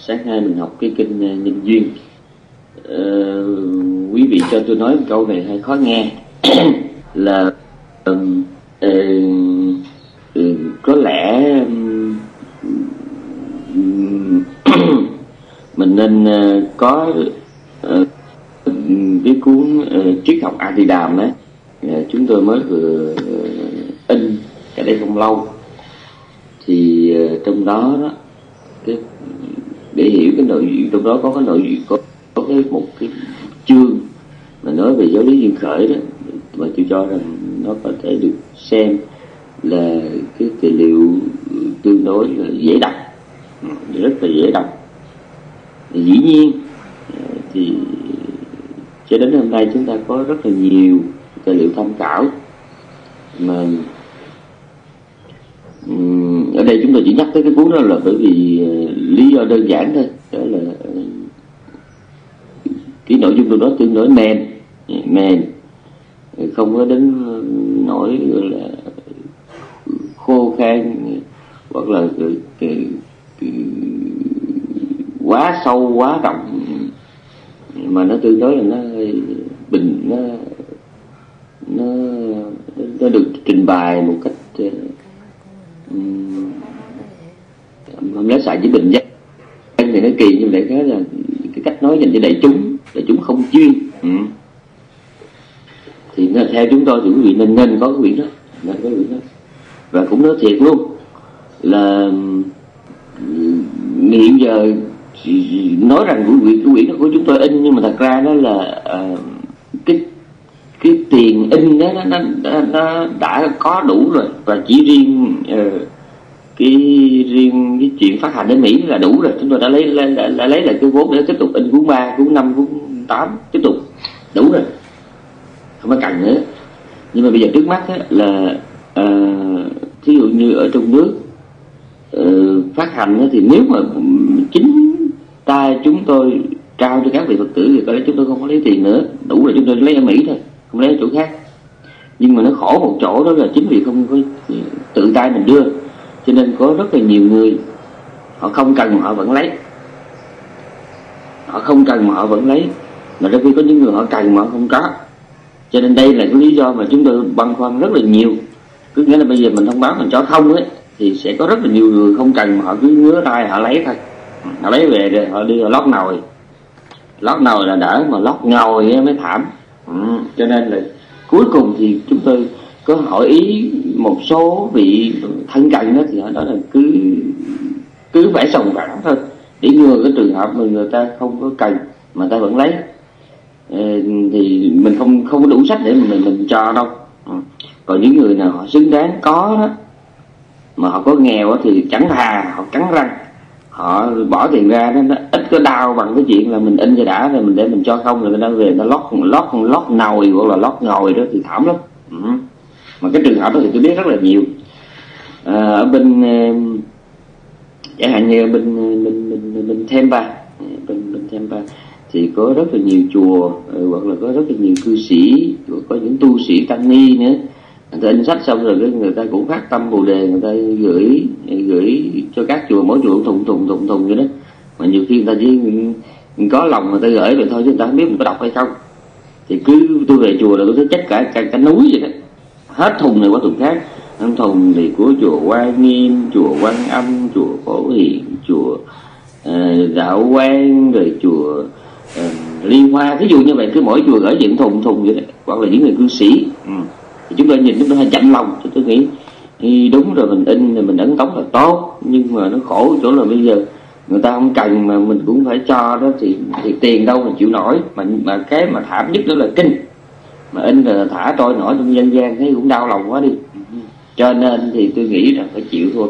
Sáng nay mình học cái kinh Nhân Duyên. Quý vị cho tôi nói một câu này hay khó nghe là có lẽ mình nên có cái cuốn triết học A Di Đàm đó, chúng tôi mới vừa in cái đây không lâu, thì trong đó cái để hiểu cái nội dung trong đó có cái nội dung có cái một cái chương mà nói về giáo lý duyên khởi đó, mà tôi cho rằng nó có thể được xem là cái tài liệu tương đối là dễ đọc, rất là dễ đọc. Dĩ nhiên thì cho đến hôm nay chúng ta có rất là nhiều tài liệu tham khảo, mà ở đây chúng tôi chỉ nhắc tới cái cuốn đó là bởi vì lý do đơn giản thôi, đó là cái nội dung trong đó tương đối mềm, không có đến nỗi gọi là khô khan hoặc là quá sâu quá rộng, mà nó tương đối là nó bình, nó được trình bày một cách không nhớ xài với bình dân thì nó kỳ, nhưng đại khái là cái cách nói dành cho đại chúng không chuyên. Thì theo chúng tôi thì quý vị nên có cái quyển đó, và cũng nói thiệt luôn là hiện giờ nói rằng cái quyển đó của chúng tôi in, nhưng mà thật ra nó là cái tiền in đó nó đã có đủ rồi, và chỉ riêng cái chuyện phát hành ở Mỹ là đủ rồi. Chúng tôi đã lấy lại cái vốn để tiếp tục in cuốn 3, cuốn 5, cuốn 8 tiếp tục, đủ rồi, không có cần nữa. Nhưng mà bây giờ trước mắt là thí dụ như ở trong nước phát hành thì nếu mà chính tay chúng tôi trao cho các vị Phật tử thì có lẽ chúng tôi không có lấy tiền nữa, đủ rồi, chúng tôi lấy ở Mỹ thôi, không lấy ở chỗ khác. Nhưng mà nó khổ một chỗ đó là chính vì không có tự tay mình đưa, cho nên có rất là nhiều người họ không cần mà họ vẫn lấy, mà đôi khi có những người họ cần mà họ không có. Cho nên đây là cái lý do mà chúng tôi băn khoăn rất là nhiều. Cứ nghĩa là bây giờ mình thông báo mình cho không ấy, thì sẽ có rất là nhiều người không cần mà họ cứ ngứa tay họ lấy thôi, họ lấy về rồi họ đi vào lót nồi là đỡ, mà lót ngồi mới thảm. Cho nên là cuối cùng thì chúng tôi có hỏi ý một số vị thân cận đó, thì họ nói là cứ phải sòng phẳng thôi, để ngừa cái trường hợp mà người ta không có cần mà ta vẫn lấy. Thì mình không có đủ sách để mình cho đâu. Còn những người nào họ xứng đáng có đó, mà họ có nghèo đó, thì chẳng thà họ cắn răng họ bỏ tiền ra đó, nó ít có đau bằng cái chuyện là mình in cho đã rồi mình để mình cho không, rồi người ta về người ta lót nồi hoặc là lót ngồi đó thì thảm lắm. Mà cái trường hợp đó thì tôi biết rất là nhiều. Ở bên chẳng hạn như bên Tampa, bên Tampa thì có rất là nhiều chùa, hoặc là có rất là nhiều cư sĩ, có những tu sĩ tăng ni nữa. Người ta in sách xong rồi người ta cũng phát tâm Bồ Đề, người ta gửi cho các chùa, mỗi chùa thùng vậy đó. Mà nhiều khi người ta chỉ có lòng người ta gửi vậy thôi, chứ người ta không biết mình có đọc hay không. Thì cứ tôi về chùa là tôi thấy chết cả núi vậy đó, hết thùng này qua thùng khác. Thùng thì của chùa Quan Nghiêm, chùa Quan Âm, chùa Phổ Hiền, chùa Đạo Quang, rồi chùa Liên Hoa, ví dụ như vậy. Cứ mỗi chùa gửi những thùng vậy đó, hoặc là những người cư sĩ. Thì chúng tôi nhìn chúng tôi hay chạnh lòng, tôi nghĩ thì đúng rồi, mình in rồi mình ấn tống là tốt, nhưng mà nó khổ chỗ là bây giờ người ta không cần mà mình cũng phải cho đó, thì tiền đâu mà chịu nổi. Mà cái mà thảm nhất đó là kinh, mà in là thả trôi nổi trong dân gian, thấy cũng đau lòng quá đi. Cho nên thì tôi nghĩ là phải chịu thôi.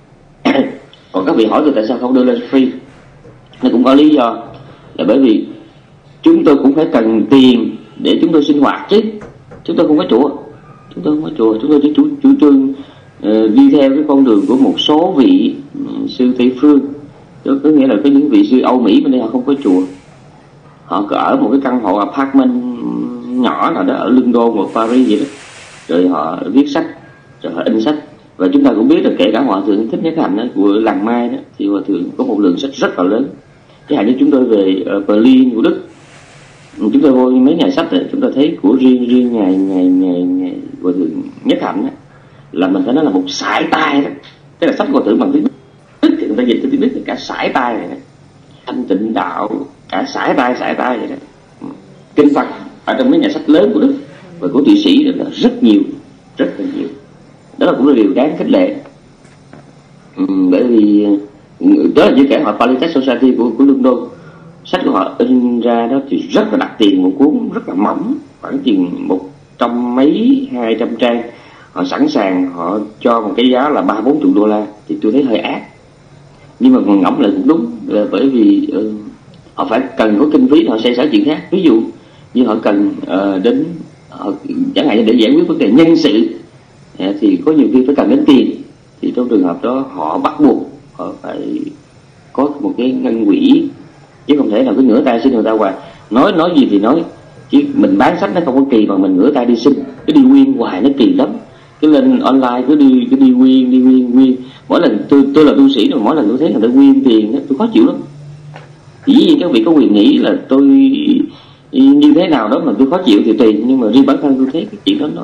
Còn các vị hỏi tôi tại sao không đưa lên free, nó cũng có lý do, là bởi vì chúng tôi cũng phải cần tiền để chúng tôi sinh hoạt chứ. Chúng tôi không có chùa, chúng tôi chỉ chủ trương đi theo cái con đường của một số vị sư Tây phương. Có nghĩa là có những vị sư Âu Mỹ bên đây họ không có chùa, họ cứ ở một cái căn hộ apartment nhỏ nào đó ở London hoặc Paris vậy đó, rồi họ viết sách, rồi họ in sách, Và chúng ta cũng biết là kể cả Hòa thượng Thích Nhất Hạnh đó, của làng Mai đó, thì Hòa thượng có một lượng sách rất là lớn. Cái hạn như chúng tôi về Berlin của Đức, chúng tôi vô mấy nhà sách này, chúng ta thấy của riêng ngày Hòa thượng Nhất Hạnh đó, là mình phải nói là một sải tay đó. Tức là sách Hòa thượng bằng tiếng Đức thì người ta dịch từ tiếng Đức thì cả sải tay này đó. Thanh Tịnh Đạo cả sải tay vậy đó. Kinh Phật ở trong mấy nhà sách lớn của Đức và của Thụy Sĩ là rất nhiều. Đó là cũng là điều đáng khích lệ. Bởi vì đó là như kể họ Polytech Society của London, sách của họ in ra đó thì rất là đắt tiền, một cuốn rất là mỏng, khoảng chừng 200 trang. Họ sẵn sàng họ cho một cái giá là 30-40 đô la, thì tôi thấy hơi ác. Nhưng mà còn ngẫm lại cũng đúng, là bởi vì họ phải cần có kinh phí, họ xoay sở chuyện khác. Ví dụ như họ cần đến chẳng hạn như để giải quyết vấn đề nhân sự thì có nhiều khi phải cần đến tiền, thì trong trường hợp đó họ bắt buộc họ phải có một cái ngân quỹ, chứ không thể nào cứ ngửa tay xin người ta hoài. Nói gì thì nói, chứ mình bán sách nó không có kỳ mà mình ngửa tay đi xin, cái đi quyên hoài nó kỳ lắm. Cứ lên online cứ đi quyên. Mỗi lần tôi là tu sĩ rồi, mỗi lần tôi thấy người ta quyên tiền đó, tôi khó chịu lắm. Dĩ nhiên các vị có quyền nghĩ là tôi như thế nào đó mà tôi khó chịu thì tùy, nhưng mà riêng bản thân tôi thấy cái chuyện đó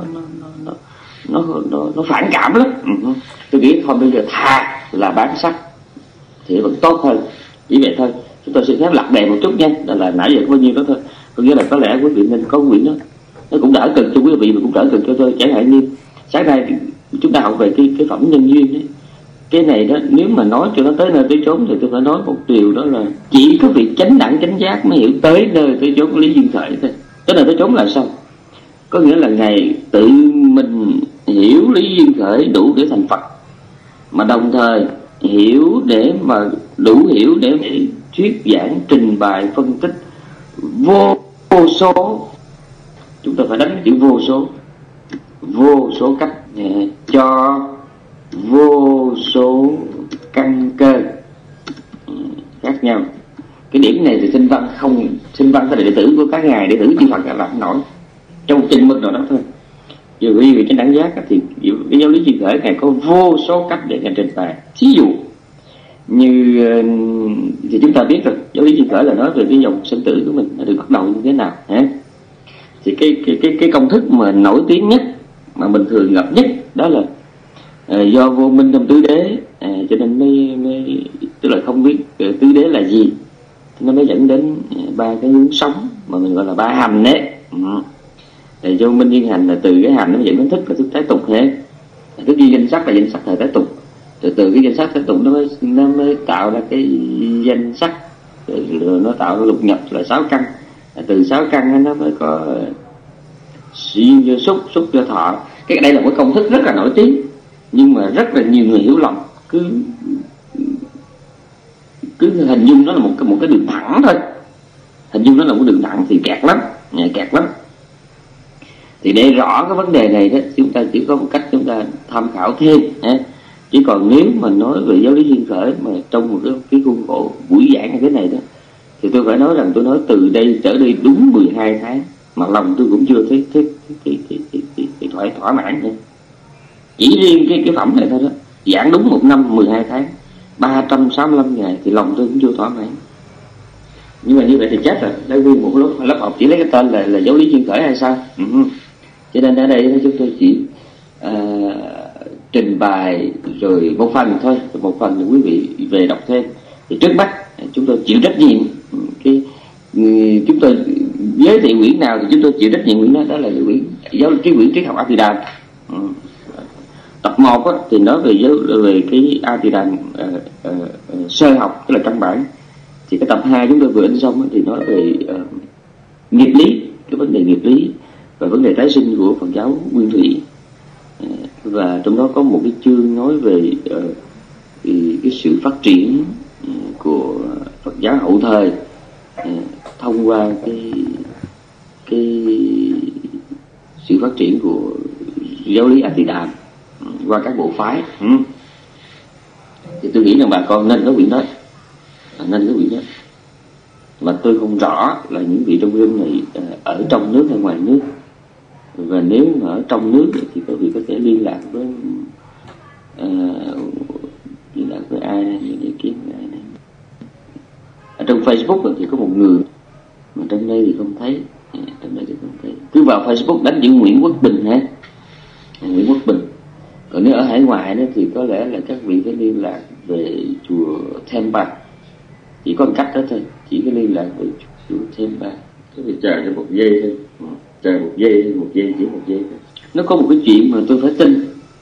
nó phản cảm lắm. Tôi nghĩ thôi bây giờ thà là bán sách thì vẫn tốt hơn. Chỉ vậy thôi. Chúng tôi xin phép lặp đề một chút nha, là nãy giờ có bao nhiêu đó thôi. Có nghĩa là có lẽ quý vị nên có quyển đó, nó cũng đỡ cực cho quý vị mà cũng đỡ cực cho tôi. Chẳng hạn như sáng nay chúng ta học về cái phẩm nhân duyên đấy. Cái này đó, nếu mà nói cho nó tới nơi tới chốn thì tôi phải nói một điều, đó là chỉ có việc chánh đẳng chánh giác mới hiểu tới nơi tới chốn của Lý Duyên Khởi thôi. Tới nơi tới chốn là sao? Có nghĩa là Ngài tự mình hiểu Lý Duyên Khởi đủ để thành Phật, mà đồng thời hiểu để mà đủ hiểu để thuyết giảng, trình bày, phân tích vô số. Chúng ta phải đánh chữ vô số cách cho vô số căn cơ khác nhau. Cái điểm này thì sinh văn phải là đệ tử của các ngài, đệ tử chư Phật là không nổi trong một trình mực nào đó thôi. Dù vì cái đẳng giác thì cái giáo lý Duyên Khởi ngài có vô số cách để ngài trình bày. Thí dụ như thì chúng ta biết rồi, giáo lý Duyên Khởi là nói về cái dòng sinh tử của mình nó được bắt đầu như thế nào hả? Thì cái công thức mà nổi tiếng nhất mà mình thường gặp nhất đó là do vô minh trong tứ đế, cho nên mới tức là không biết tứ đế là gì, nó mới dẫn đến ba cái hướng sống mà mình gọi là ba hành đấy. Thì vô minh duyên hành là từ cái hành nó dẫn đến thức, là thức tái tục hết. Thức duy danh sắc là danh sắc thời tái tục, từ cái danh sắc tái tục nó mới tạo ra cái danh sắc, rồi nó tạo ra lục nhập là 6 căn, từ 6 căn nó mới có duyên vô xúc, xúc vô thọ. Cái đây là một công thức rất là nổi tiếng, nhưng mà rất là nhiều người hiểu lầm, cứ hình dung nó là một cái đường thẳng thôi, hình dung nó là một đường thẳng thì kẹt lắm. Thì để rõ cái vấn đề này đó, chúng ta chỉ có một cách chúng ta tham khảo thêm. Chứ còn nếu mà nói về giáo lý Duyên Khởi mà trong một cái khuôn khổ buổi giảng như thế này đó, thì tôi phải nói rằng tôi nói từ đây trở đi đúng 12 tháng mà lòng tôi cũng chưa thấy thỏa mãn nữa. Chỉ riêng cái phẩm này thôi đó, giảng đúng 1 năm 12 tháng 365 ngày thì lòng tôi cũng chưa thỏa mãn. Nhưng mà như vậy thì chết rồi, đã nguyên một lớp học chỉ lấy cái tên là giáo lý Duyên Khởi hay sao? Cho nên ở đây chúng tôi chỉ trình bày rồi một phần thôi, một phần thì quý vị về đọc thêm. Thì trước mắt chúng tôi chịu trách nhiệm, chúng tôi giới thiệu quyển nào thì chúng tôi chịu trách nhiệm quyển đó. Đó là quyển triết học Atidam. Tập 1 thì nói về cái Atidam sơ học, tức là căn bản. Thì cái tập 2 chúng tôi vừa in xong thì nói về nghiệp lý, cái vấn đề nghiệp lý và vấn đề tái sinh của Phật giáo Nguyên Thủy. Và trong đó có một cái chương nói về cái sự phát triển của Phật giáo hậu thời thông qua cái sự phát triển của giáo lý Atidam qua các bộ phái. Thì tôi nghĩ rằng bà con nên có quyển đó, mà tôi không rõ là những vị trong rừng này ở trong nước hay ngoài nước. Và nếu mà ở trong nước thì quý vị có thể liên lạc với liên lạc với ai đây, để kiếm ai đây. Ở trong Facebook thì có một người, mà trong đây thì không thấy. Trong đây thì không thấy. Cứ vào Facebook đánh chữ Nguyễn Quốc Bình ha, Nguyễn Quốc Bình. Còn nếu ở hải ngoại đó thì có lẽ là các vị phải liên lạc về chùa Tempa. Chỉ có một cách đó thôi, chỉ có liên lạc về chùa Tempa. Các vị chờ cho một giây thôi, chờ một giây, chỉ một giây thôi. Nó có một cái chuyện mà tôi phải tin.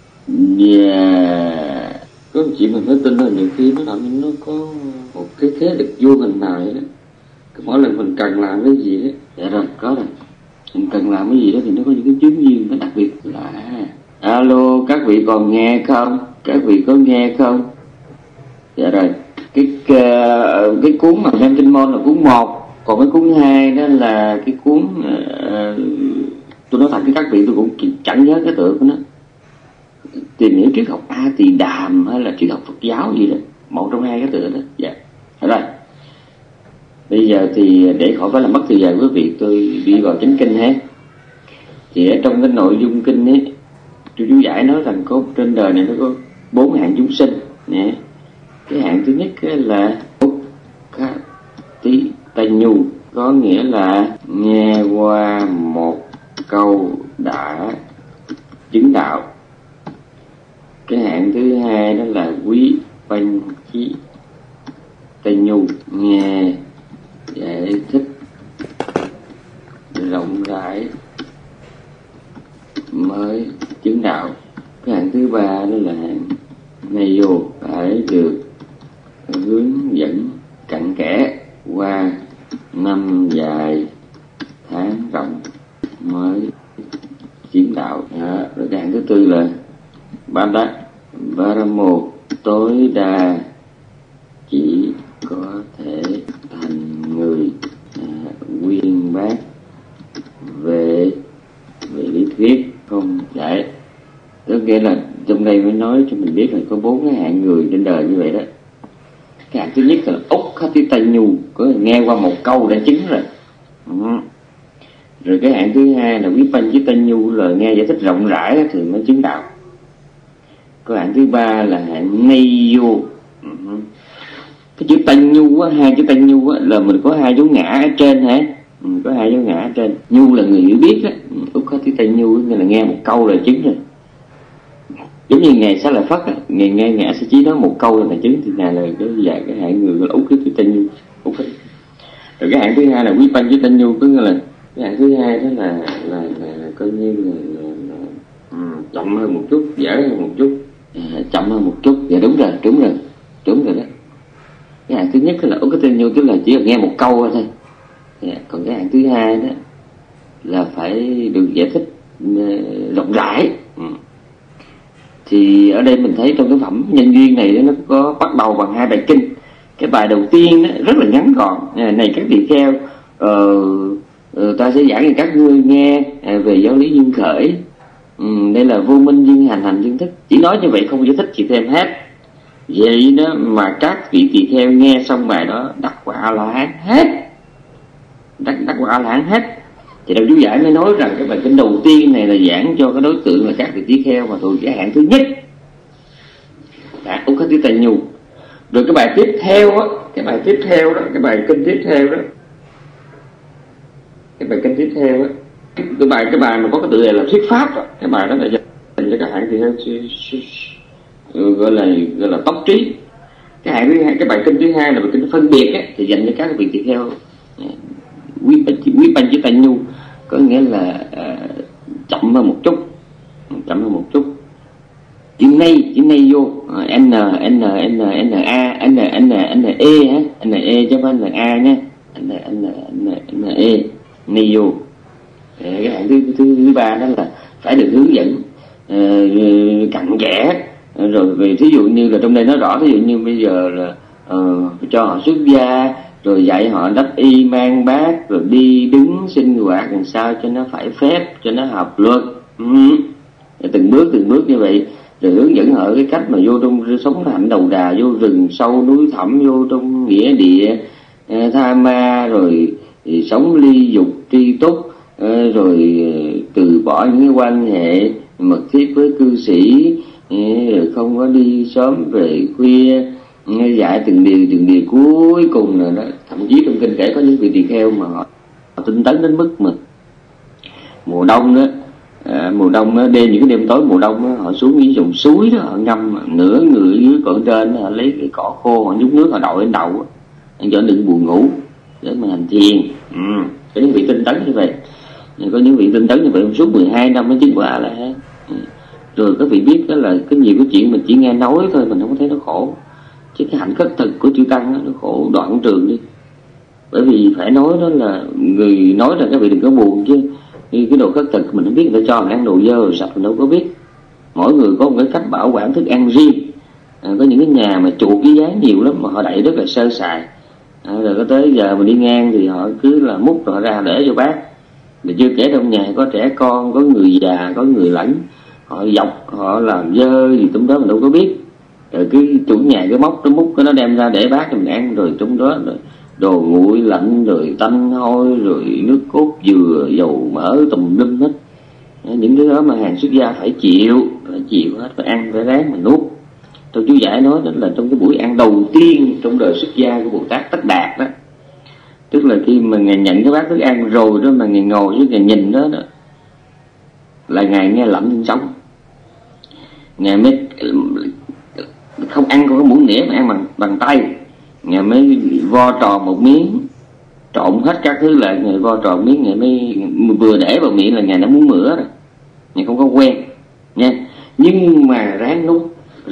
Có một chuyện mình phải tin là nhiều khi nó có một cái thế lực vô hình nào vậy đó. Mỗi lần mình cần làm cái gì đó, dạ rồi, có rồi. Mình cần làm cái gì đó thì nó có những cái chứng duyên nó đặc biệt là alo, các vị còn nghe không? Các vị có nghe không? Dạ rồi. Cái cuốn mà Xem Kinh Môn là cuốn 1, còn cái cuốn 2 đó là cái cuốn tôi nói thật với các vị, tôi cũng chẳng nhớ cái tựa của nó. Tìm hiểu triết học A Tỳ Đàm hay là triết học Phật giáo gì đó, một trong hai cái tựa đó. Dạ. Rồi. Bây giờ thì để khỏi phải làm mất thời gian với việc tôi đi vào chánh kinh ha. Thì ở trong cái nội dung kinh ấy, chú giải nói rằng có trên đời này nó có 4 hạng chúng sinh nè. Cái hạng thứ nhất là Ukkathittanyu, có nghĩa là nghe qua một câu đã chứng đạo. Cái hạng thứ hai đó là Vippanchittanyu, nghe giải thích rộng rãi mới chứng đạo. Cái hạng thứ ba đó là hạng Nayo, phải được hướng dẫn cặn kẽ qua năm dài tháng rộng mới chứng đạo. Rồi cái hạng thứ tư là Paramo, tối đa chỉ có thể thành người uyên bác về lý thuyết không giải. Tức nghĩa là trong đây mới nói cho mình biết là có 4 cái hạng người trên đời như vậy đó. Cái hạng thứ nhất là Ukkathittanyu, có nghe qua một câu đã chứng rồi. Rồi cái hạng thứ hai là Vippanchittanyu, là nghe giải thích rộng rãi thì mới chứng đạo. Cái hạng thứ ba là hạng Nayo. Cái chữ Tanyu á, hai chữ Tanyu á là mình có hai dấu ngã ở trên hả? Có hai dấu ngã ở trên. Nhu là người hiểu biết á, Ukkathittanyu nghĩa là nghe một câu là chứng rồi. Giống như Ngài Xá Lợi Phất á, Ngài nghe Ngài Sa Chí nói một câu là chứng, thì Ngài là cái hạng người gọi là Ukkathittanyu. Rồi cái hạng thứ hai là Vippanchittanyu, có nghĩa là cái hạng thứ hai đó là coi như là chậm hơn một chút, dễ hơn một chút, chậm hơn một chút. Dạ đúng rồi đó. Cái hạng thứ nhất là Ukkathittanyu, tức là chỉ là nghe một câu thôi. Còn cái hạng thứ hai đó là phải được giải thích rộng rãi. Thì ở đây mình thấy trong cái phẩm Nhân Duyên này nó có bắt đầu bằng 2 bài kinh. Cái bài đầu tiên đó, rất là ngắn gọn: này các tỳ kheo, ta sẽ giảng cho các ngươi nghe về giáo lý duyên khởi. Đây là vô minh duyên hành, hành duyên thức. Chỉ nói như vậy, không giải thích gì thêm hết. Vậy đó mà các vị tỳ kheo nghe xong bài đó đắc quả A-la-hán hết, đắc quả A-la-hán hết. Thì Đạo Chú Giải mới nói rằng cái bài kinh đầu tiên này là giảng cho cái đối tượng là các vị tỳ kheo mà thuộc cái hạng thứ nhất, Ukkathittanyu. Rồi cái bài tiếp theo á, cái bài kinh tiếp theo đó, cái bài mà có cái tựa đề là thuyết pháp đó, cái bài đó là dành cho các hạng tỳ kheo gọi là tốc trí. Cái hạng thứ hai, cái bài kinh thứ hai là bài kinh phân biệt á, thì dành cho các vị tỳ kheo Vippanchittanyu, có nghĩa là chậm hơn một chút. Chữ nay vô n e chứ không phải n a nhé, n e nay vô. Cái hạng thứ ba đó là phải được hướng dẫn cặn kẽ. Rồi vì thí dụ như là trong đây nói rõ, thí dụ như bây giờ là cho họ xuất gia, rồi dạy họ đắp y mang bát, rồi đi đứng sinh hoạt làm sao cho nó phải phép, cho nó hợp luật. Từng bước như vậy, rồi hướng dẫn họ cái cách mà vô trong sống hạnh đầu đà, vô rừng sâu núi thẳm, vô trong nghĩa địa tha ma, rồi thì sống ly dục tri túc, rồi từ bỏ những cái quan hệ mật thiết với cư sĩ, rồi không có đi sớm về khuya, dạy từng điều cuối cùng là đó. Thậm chí trong kinh kể có những vị tỳ kheo mà họ tinh tấn đến mức mà mùa đông đó, đêm, những cái đêm tối mùa đông đó, họ xuống những dòng suối đó, họ ngâm nửa người dưới cõi trên đó, họ lấy cái cỏ khô họ nhúng nước họ đội lên đầu đó, cho đừng buồn ngủ để mà hành thiền. Có những vị tinh tấn như vậy, có những vị tinh tấn như vậy suốt 12 năm mới chứng quả là hết. Rồi các vị biết đó là cái nhiều cái chuyện mình chỉ nghe nói thôi, mình không có thấy nó khổ, chứ cái hạnh khất thực của chư tăng đó, nó khổ đoạn trường đi. Bởi vì phải nói đó là người nói là các vị đừng có buồn, chứ cái đồ khất thực mình không biết người ta cho mình ăn đồ dơ rồi sạch mình đâu có biết. Mỗi người có một cái cách bảo quản thức ăn riêng. Có những cái nhà mà chuột cái giá nhiều lắm mà họ đậy rất là sơ sài. Rồi có tới giờ mình đi ngang thì họ cứ là múc rồi ra để cho bác. Mà chưa kể trong nhà có trẻ con, có người già, có người lãnh, họ dọc họ làm dơ gì trong đó mình đâu có biết. Rồi cái chủ nhà cái móc cái múc cái nó đem ra để bác cho mình ăn, rồi trong đó rồi đồ nguội lạnh, rồi tanh hôi, rồi nước cốt dừa, dầu mỡ tùm lum hết. Những cái đó mà hàng xuất gia phải chịu hết, phải ăn, phải ráng mà nuốt. Tôi chú giải nói đó là trong cái buổi ăn đầu tiên trong đời xuất gia của Bồ Tát Tất Đạt đó, tức là khi mà ngài nhận cái bát thức ăn rồi đó, mà ngài ngồi với ngài nhìn đó, là ngài nghe lạnh trên sống. Ngài mới không ăn con cái muỗng nĩa mà ăn bằng tay. Ngài mới vo tròn một miếng, trộn hết các thứ lại, ngài vo tròn miếng, ngài mới vừa để vào miệng là ngài đã muốn mửa rồi. Ngài không có quen nha, nhưng mà ráng nuốt.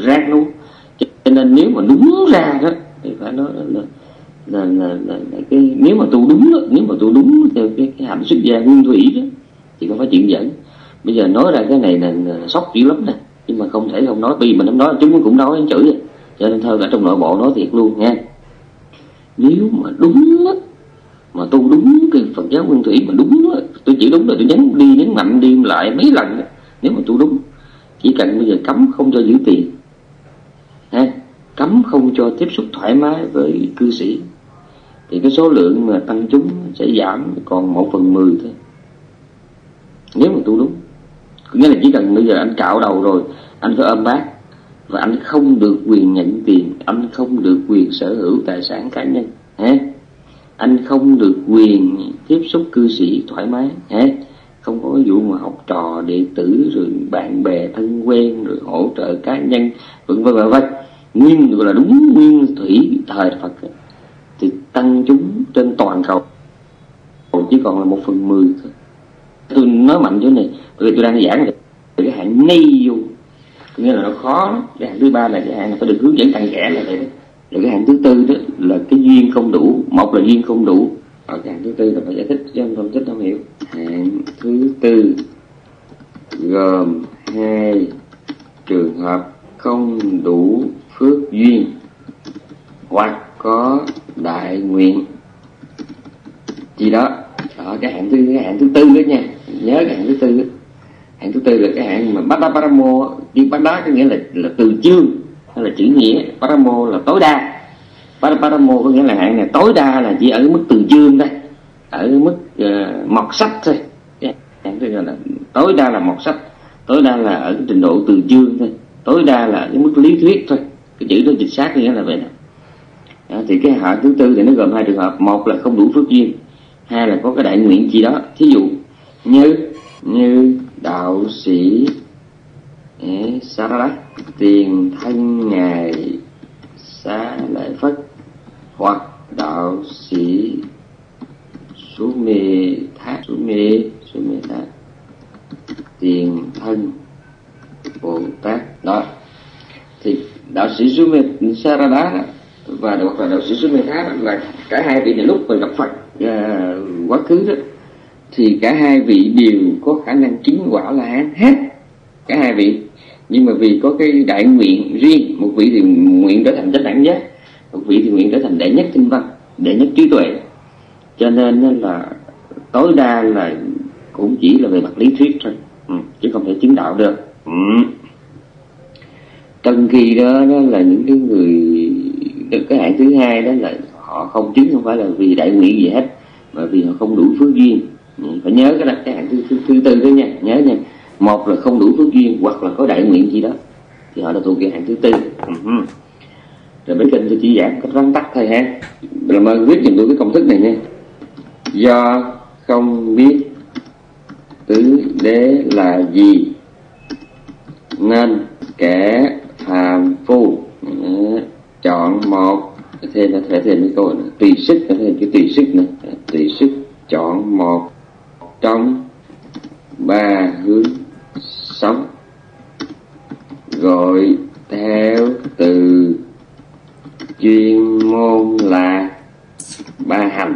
Cho nên nếu mà đúng ra đó thì phải nói là cái nếu mà tu đúng theo cái hạnh xuất gia nguyên thủy đó thì không phải chuyện giỡn. Bây giờ nói ra cái này là sốc dữ lắm nè, nhưng mà không thể không nói, vì mình không nói chúng cũng nói chửi rồi. Cho nên thôi cả trong nội bộ nói thiệt luôn nha. Nếu mà đúng á, mà tu đúng cái Phật giáo nguyên thủy mà đúng á, tôi chỉ đúng là tôi nhấn mạnh đi lại mấy lần đó. Nếu mà tu đúng, chỉ cần bây giờ cấm không cho giữ tiền ha, cấm không cho tiếp xúc thoải mái với cư sĩ, thì cái số lượng mà tăng chúng sẽ giảm còn 1/10 thôi. Nếu mà tu đúng, nghĩa là chỉ cần bây giờ anh cạo đầu rồi, anh phải ôm bác, và anh không được quyền nhận tiền, anh không được quyền sở hữu tài sản cá nhân, anh không được quyền tiếp xúc cư sĩ thoải mái, không có cái vụ mà học trò đệ tử rồi bạn bè thân quen rồi hỗ trợ cá nhân vân vân. Nguyên gọi là đúng nguyên thủy thời Phật thì tăng chúng trên toàn cầu chỉ còn là 1/10 thôi. Tôi nói mạnh chỗ này bởi vì tôi đang giảng về cái hạng ni vô, nghĩa là nó khó lắm. Cái hạng thứ ba là cái hạng phải được hướng dẫn cặn kẽ là vậy đó. Rồi cái hạng thứ tư đó là cái duyên không đủ. Một là duyên không đủ, ở hạng thứ tư là phải giải thích cho anh không thích không hiểu. Hạng thứ tư gồm 2 trường hợp: không đủ phước duyên hoặc có đại nguyện gì đó. Đó, cái hạng thứ tư đó nha, nhớ cái hạng thứ tư đó. Hạng thứ tư là cái hạng mà bát đá paramo. Chữ bát đá có nghĩa là từ chương hay là chữ nghĩa, paramo là tối đa. Paramo có nghĩa là hạng này tối đa là chỉ ở mức từ chương thôi, ở mức mọt sách thôi. Hạng thứ là tối đa là mọt sách, tối đa là ở cái trình độ từ chương thôi, tối đa là cái mức lý thuyết thôi. Cái chữ đó dịch sát nghĩa là vậy đó. Thì cái hạng thứ tư thì nó gồm 2 trường hợp: một là không đủ phước duyên, 2 là có cái đại nguyện gì đó. Thí dụ như đạo sĩ Sarada tiền thân ngài Xá Lợi Phất, hoặc đạo sĩ Sumê Thát tiền thân Bồ Tát đó. Thì đạo sĩ Sumê Sarada và hoặc là đạo sĩ Sumê Thát là cả hai vị này lúc mà gặp Phật quá khứ đó, thì cả hai vị đều có khả năng chứng quả La Hán hết, cả hai vị. Nhưng mà vì có cái đại nguyện riêng, một vị thì nguyện trở thành chánh đẳng giác, một vị thì nguyện trở thành đệ nhất tinh văn, đệ nhất trí tuệ, cho nên là tối đa là cũng chỉ là về mặt lý thuyết thôi, chứ không thể chứng đạo được. Trong khi đó là những cái người được cái hạng thứ hai đó là họ không chứng, không phải là vì đại nguyện gì hết, mà vì họ không đủ phước duyên. Phải nhớ cái hạng thứ tư đó nha, nhớ nha. Một là không đủ phước duyên hoặc là có đại nguyện gì đó, thì họ là thuộc về hạng thứ tư. Rồi mấy kênh tôi chỉ giảng cách vắn tắt thôi ha. Làm ơn viết giùm tôi cái công thức này nha. Do không biết tứ đế là gì nên kẻ phàm phu chọn một, thêm nó thêm cái câu này, tùy sức, nó thêm cái tùy sức nữa, tùy sức chọn một trong ba hướng sống gọi theo từ chuyên môn là ba hành.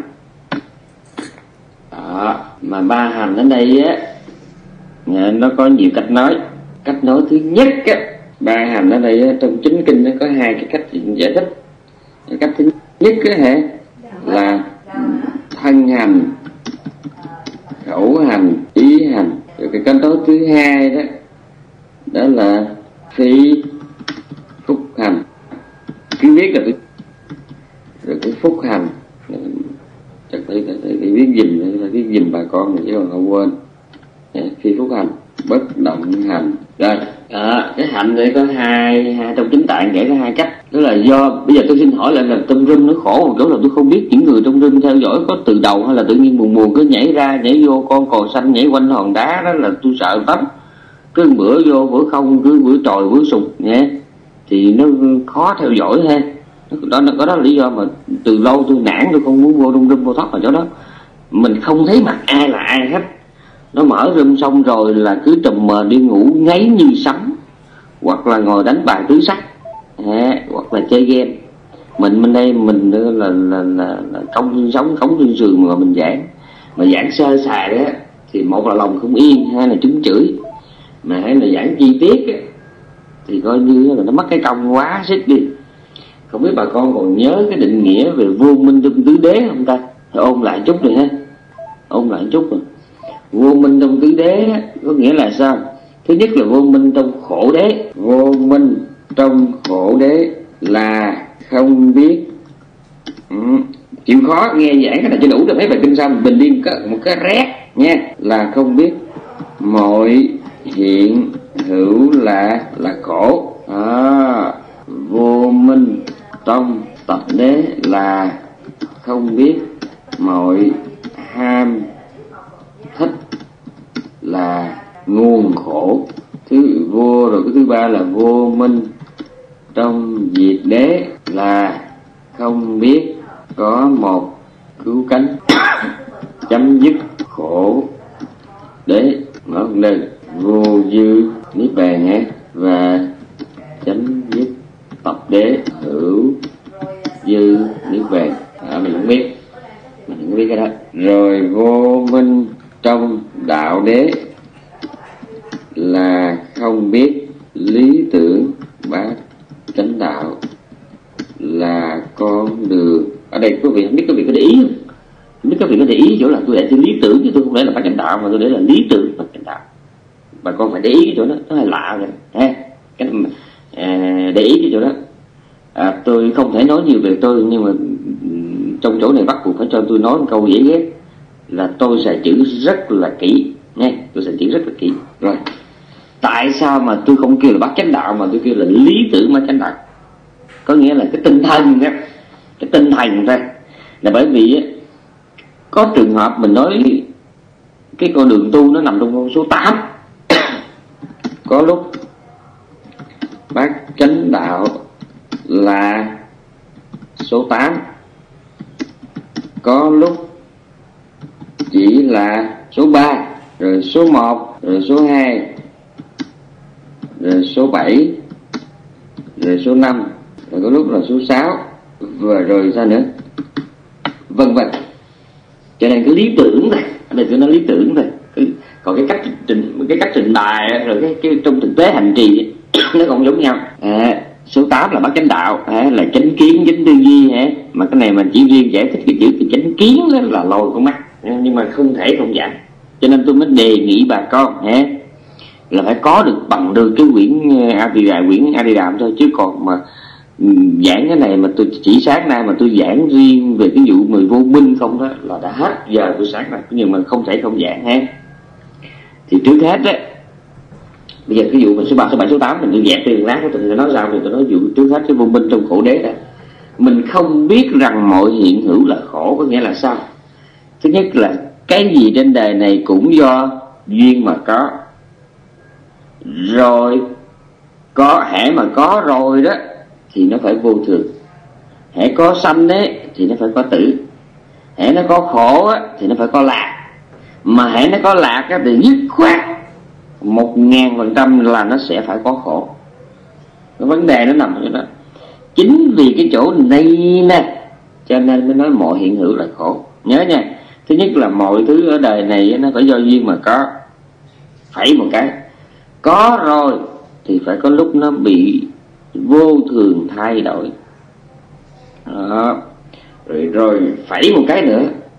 Đó, mà ba hành ở đây á nó có nhiều cách nói. Cách nói thứ nhất á, ba hành ở đây á, trong chính kinh nó có hai cái cách giải thích. Cái cách thứ nhất á là thân hành, khẩu hành, ý hành. Rồi cái cách nói thứ hai đó, đó là phi phúc hành. Cứ viết là rồi cái phúc hành, chắc phải viết dùm bà con chứ còn không quên. Phi phúc hành, bất động hành. Rồi cái hạnh này có hai trong chính tạng kể có hai cách. Đó là do bây giờ tôi xin hỏi lại là trong room nó khổ một chỗ là tôi không biết những người trong room theo dõi có từ đầu hay là tự nhiên buồn cứ nhảy ra nhảy vô, con cò xanh nhảy quanh hòn đá, đó là tôi sợ lắm. Cứ bữa vô bữa không, cứ bữa trồi bữa sụt nhé, thì nó khó theo dõi ha. Đó là lý do mà từ lâu tôi nản, tôi không muốn vô trong room vô thoát vào chỗ đó. Mình không thấy mặt ai là ai hết. Nó mở room xong rồi là cứ trùm mờ đi ngủ ngáy như sấm, hoặc là ngồi đánh bài tứ sắc, hoặc là chơi game. Mình đây mình là công nhân sống, cống nhân sườn mà mình giảng. Mà giảng sơ sài á thì một là lòng không yên, hai là trúng chửi. Mà hay là giảng chi tiết á thì coi như là nó mất cái công quá xích đi. Không biết bà con còn nhớ cái định nghĩa về vô minh trong tứ đế không ta? Ôn lại chút rồi ha. Ôn lại chút rồi. Vô minh trong tứ đế có nghĩa là sao? Thứ nhất là vô minh trong khổ đế. Vô minh trong khổ đế là không biết. Chịu khó nghe giảng cái này cho đủ rồi, mấy bài kinh xong bình điên một cái rét nha. Là không biết mọi hiện hữu là khổ. Vô minh trong tập đế là không biết mọi ham thích là nguồn khổ. Rồi cái thứ ba là vô minh trong diệt đế là không biết có một cứu cánh chấm dứt khổ đế. Mở lên vô dư niết bàn nhé, và chấm dứt tập đế hữu dư niết bàn. Mình không biết cái đó. Rồi vô minh trong đạo đế là không biết lý tưởng bát chánh đạo là con đường. Ở đây quý vị không biết, quý vị có để ý không? Không biết quý vị có để ý chỗ là tôi để chữ lý tưởng, chứ tôi không để là bát chánh đạo, mà tôi để là lý tưởng bát chánh đạo. Bà con phải để ý cái chỗ đó, nó hơi lạ rồi ha. Để ý cái chỗ đó. Tôi không thể nói nhiều về tôi, nhưng mà trong chỗ này bắt buộc phải cho tôi nói một câu dễ ghét là tôi xài chữ rất là kỹ nha. Tôi xài chữ rất là kỹ. Rồi tại sao mà tôi không kêu là bát chánh đạo mà tôi kêu là lý tưởng bát chánh đạo? Có nghĩa là cái tinh thần đó, cái tinh thần thôi. Là bởi vì có trường hợp mình nói cái con đường tu nó nằm trong con số 8. Có lúc bát chánh đạo là số 8, có lúc chỉ là số 3, rồi số 1, rồi số 2, rồi số 7, rồi số 5, rồi có lúc là số 6, và rồi sao nữa, vân vân. Cho nên cái lý tưởng này, ở đây tôi nói lý tưởng thôi. Còn cái cách trình bày rồi cái trong thực tế hành trì nó không giống nhau. Số 8 là bát chánh đạo, là chánh kiến, chánh tư duy, mà cái này mình chỉ riêng giải thích cái chữ từ chánh kiến đó là lồi con mắt, nhưng mà không thể không giảng. Cho nên tôi mới đề nghị bà con là phải có được bằng được cái quyển A Di Đàm thôi, chứ còn mà giảng cái này mà tôi chỉ sáng nay mà tôi giảng riêng về cái vụ người vô minh không đó là đã hết giờ tôi sáng nay, nhưng mà không thể không giảng ha. Thì trước hết á Bây giờ cái vụ mà số 3, số 7, số 8 mình đi dẹp đi lát của tôi nói sao thì tôi nói vụ trước hết cái vô minh trong khổ đế đó. Mình không biết rằng mọi hiện hữu là khổ có nghĩa là sao? Thứ nhất là cái gì trên đời này cũng do duyên mà có. Rồi có hễ mà có rồi đó thì nó phải vô thường. Hễ có sanh đấy thì nó phải có tử. Hễ nó có khổ á, thì nó phải có lạc. Mà hễ nó có lạc á, thì dứt khoát 1000% là nó sẽ phải có khổ. Cái vấn đề nó nằm ở đó. Chính vì cái chỗ này nè cho nên mới nói mọi hiện hữu là khổ. Nhớ nha, thứ nhất là mọi thứ ở đời này nó phải do duyên mà có. Phải một cái có rồi thì phải có lúc nó bị vô thường thay đổi đó. Rồi phải một cái nữa,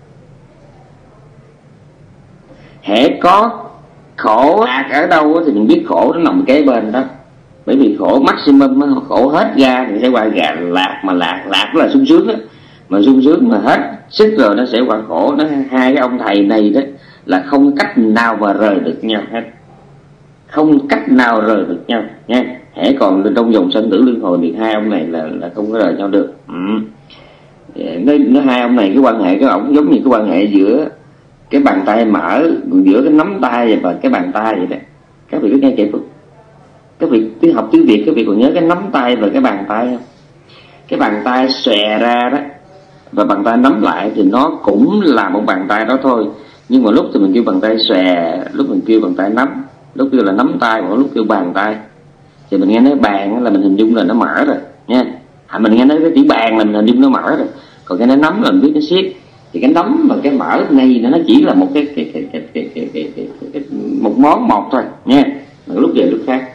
hễ có khổ lạc ở đâu thì mình biết khổ nó nằm kế bên đó. Bởi vì khổ maximum nó khổ hết ra thì sẽ qua lạc, mà lạc là sung sướng đó. Mà sung sướng mà hết sức rồi nó sẽ qua khổ. Nó hai cái ông thầy này đó là không cách nào mà rời được nhau hết, không cách nào rời được nhau nha. Hễ còn trong dòng sinh tử luân hồi thì hai ông này là không có rời nhau được. Nó hai ông này cái quan hệ của ổng giống như cái quan hệ giữa cái bàn tay mở, giữa cái nắm tay và cái bàn tay vậy đó. Các vị có nghe kịp không? Các vị cứ học tiếng Việt, các vị còn nhớ cái nắm tay và cái bàn tay không? Cái bàn tay xòe ra đó và bàn tay nắm lại thì nó cũng là một bàn tay đó thôi. Nhưng mà lúc thì mình kêu bàn tay xòe, lúc mình kêu bàn tay nắm, lúc kêu là nắm tay, một lúc kêu bàn tay. Thì mình nghe nói bàn là mình hình dung là nó mở rồi nha. Mình nghe nói cái chữ bàn là mình hình dung nó mở rồi. Còn cái nó nắm là mình biết nó siết. Thì cái nắm và cái mở này nó chỉ là một cái một món một thôi nha. Lúc về lúc khác.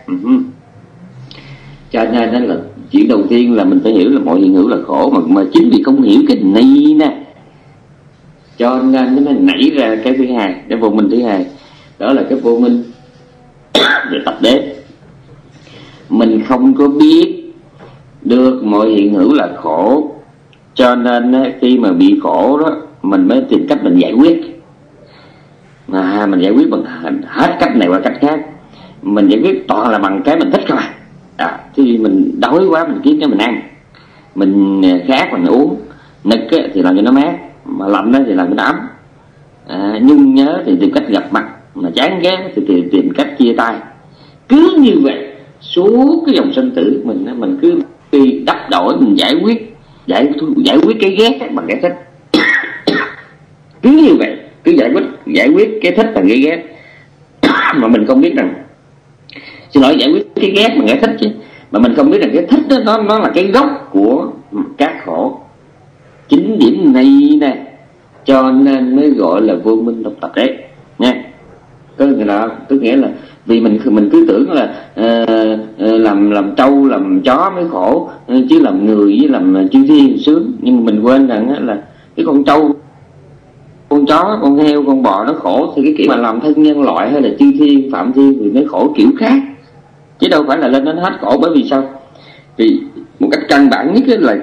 Cho nên là chuyện đầu tiên là mình phải hiểu là mọi hiện hữu là khổ, mà chính vì không hiểu cái này nè cho nên nó mới nảy ra cái thứ hai, cái vô minh thứ hai. Đó là cái vô minh về tập đế. Mình không có biết được mọi hiện hữu là khổ, cho nên khi mà bị khổ đó mình mới tìm cách mình giải quyết. Mình giải quyết bằng hết cách này qua cách khác. Mình giải quyết toàn là bằng cái mình thích thôi. Thì mình đói quá mình kiếm cái mình ăn, mình khát mình uống, nực thì làm cho nó mát, mà lạnh thì làm cho nó ấm, nhưng nhớ thì tìm cách gặp mặt, mà chán ghét thì tìm cách chia tay. Cứ như vậy suốt cái dòng sinh tử mình cứ đi đắp đổi, mình giải quyết cái ghét bằng cái thích. Cứ như vậy, cứ giải quyết cái thích bằng cái ghét. Mà mình không biết rằng, xin lỗi, giải quyết cái ghét bằng cái thích chứ, mà mình không biết rằng cái thích đó nó là cái gốc của các khổ. Chính điểm này nè cho nên mới gọi là vô minh độc tập đấy nha. Có nghĩa là vì mình cứ tưởng là làm trâu làm chó mới khổ, chứ làm người với làm chư thiên sướng. Nhưng mà mình quên rằng là cái con trâu, con chó, con heo, con bò nó khổ, thì cái kiểu mà làm thân nhân loại hay là chư thiên phạm thiên thì nó khổ kiểu khác, chứ đâu phải là lên đến hết khổ. Bởi vì sao? Vì một cách căn bản nhất là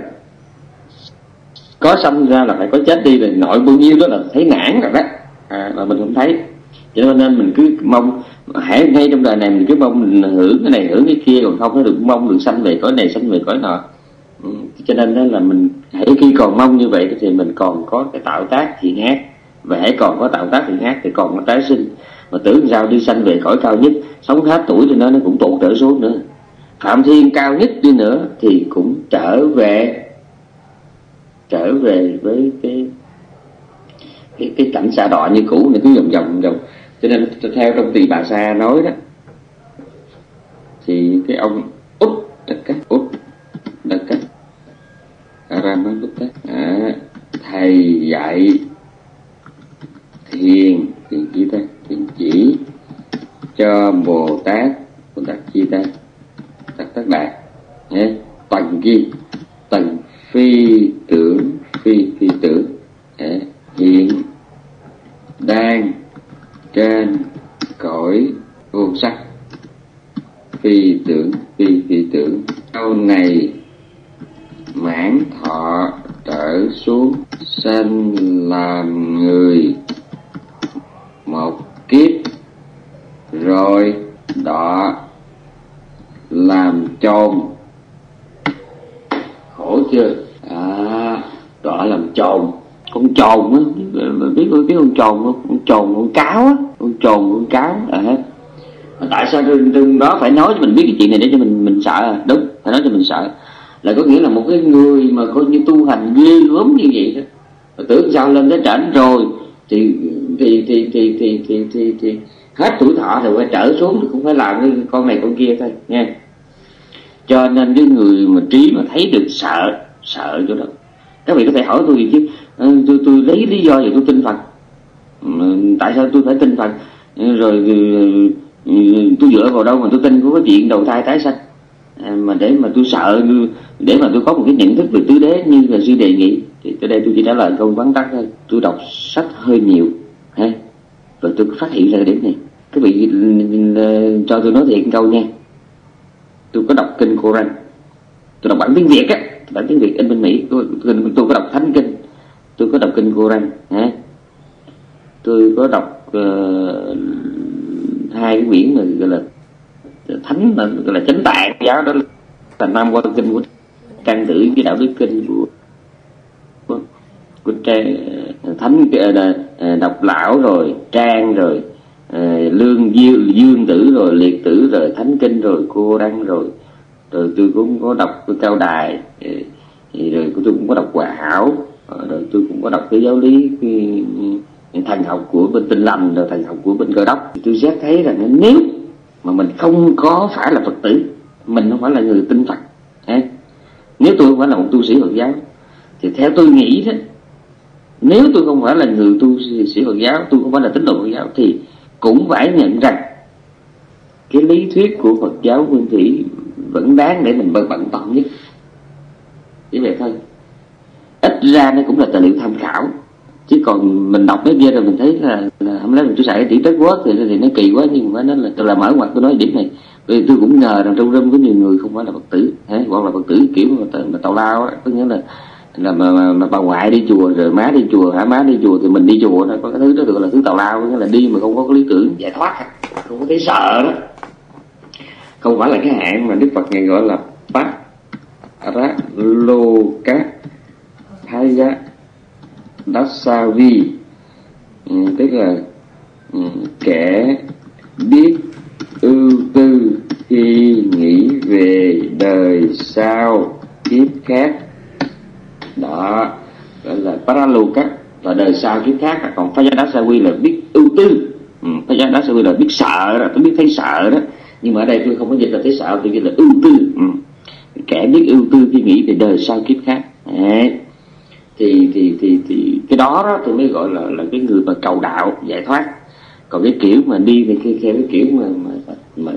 có sanh ra là phải có chết đi, rồi nội bao nhiêu đó là thấy nản rồi đó, mà mình không thấy. Cho nên mình cứ mong hãy ngay trong đời này mình cứ mong mình hưởng cái này hưởng cái kia, còn không có được mong được sanh về cõi này sanh về cõi nọ. Cho nên đó là mình hãy khi còn mong như vậy thì mình còn có cái tạo tác thiện ác, và hãy còn có tạo tác thiện ác thì còn có tái sinh. Mà tưởng sao đi sanh về cõi cao nhất, sống hết tuổi thì nó cũng tụt trở xuống nữa. Phạm thiên cao nhất đi nữa thì cũng trở về với cái cảnh xa đọa như cũ này, cứ vòng. Cho nên theo trong Tỳ Bà Sa nói đó, thì cái ông Út Đắc Cách thầy dạy thiền chỉ cho Bồ Tát Chi Ta Tác Đạt tầng kia, tầng phi tưởng hiện đang trên cõi vô sắc. Phi tưởng sau này mãn thọ trở xuống sanh làm người một kiếp, rồi đó, làm chồn khổ chưa? Đó làm chồn. Con chồn á, biết con chồn không? Con chồn con cáo á, con chồn con cáo tại sao đừng đó phải nói cho mình biết cái chuyện này để cho mình sợ? Đúng, phải nói cho mình sợ. Là có nghĩa là một cái người mà coi như tu hành ghê gớm như vậy đó, tưởng sao lên tới trển rồi thì hết tuổi thọ rồi quay trở xuống thì cũng phải làm cái con này con kia thôi nha. Cho nên cái người mà trí mà thấy được sợ chỗ đó. Các vị có thể hỏi tôi gì chứ, tôi lấy lý do gì tôi tin Phật, tại sao tôi phải tin Phật, rồi tôi dựa vào đâu mà tôi tin có cái chuyện đầu thai tái sanh, mà để mà tôi sợ, để mà tôi có một cái nhận thức về tứ đế như là sư đề nghị. Thì tới đây tôi chỉ trả lời câu vắn tắt thôi. Tôi đọc sách hơi nhiều ha, và tôi phát hiện ra cái điểm này. Các vị cho tôi nói thiệt câu nha, tôi có đọc kinh Koran, tôi đọc bản tiếng Việt á, bản tiếng Việt in bên Mỹ. Tôi có đọc thánh kinh, tôi có đọc kinh Koran ha, tôi có đọc hai cái quyển mà gọi là thánh, mà gọi là chánh tạng giáo, đó là Nam Quan Kinh của Trang Tử, cái đạo đức kinh của thánh, độc lão rồi Trang rồi Lương Dương Tử rồi Liệt Tử rồi thánh kinh rồi cô đăng rồi tôi cũng có đọc cái Cao Đài, rồi tôi cũng có đọc Hòa Hảo, rồi tôi cũng có đọc cái giáo lý cái thần học của bên Tinh Lành, rồi thần học của bên Cơ Đốc. Tôi xét thấy rằng nếu mà mình không có phải là Phật tử, mình không phải là người tin Phật, nếu tôi không phải là một tu sĩ Phật giáo, thì theo tôi nghĩ đó, nếu tôi không phải là người tu sĩ Phật giáo, tôi không phải là tín đồ Phật giáo, thì cũng phải nhận rằng cái lý thuyết của Phật giáo Nguyên Thủy vẫn đáng để mình bận tâm nhất. Chỉ vậy thôi. Ít ra nó cũng là tài liệu tham khảo, chứ còn mình đọc mấy kia rồi mình thấy là không lẽ mình tôi xài chỉ Trết Quốc thì nó kỳ quá. Nhưng mà nó là tôi làm mở ngoặt tôi nói điểm này, vì tôi cũng ngờ rằng trong room có nhiều người không phải là Phật tử, hoặc là Phật tử kiểu mà tào lao á, có nghĩa là mà bà ngoại đi chùa rồi má đi chùa, má đi chùa thì mình đi chùa, nó có cái thứ đó gọi là thứ tào lao, nghĩa là đi mà không có cái lý tưởng giải thoát, không có thấy sợ đó. Không phải là cái hạng mà Đức Phật ngài gọi là Paraloka Thaya Dasavi, tức là kẻ biết ưu tư khi nghĩ về đời sau kiếp khác. Đó gọi là Paraloka và đời sau kiếp khác. Còn Phayadasavi là biết ưu tư, Phayadasavi là biết sợ đó, tôi biết thấy sợ đó. Nhưng mà ở đây tôi không có dịch là thấy sợ, tôi dịch là ưu tư, kẻ biết ưu tư khi nghĩ về đời sau kiếp khác. Thì cái đó tôi mới gọi là cái người mà cầu đạo giải thoát. Còn cái kiểu mà đi thì cái kiểu mà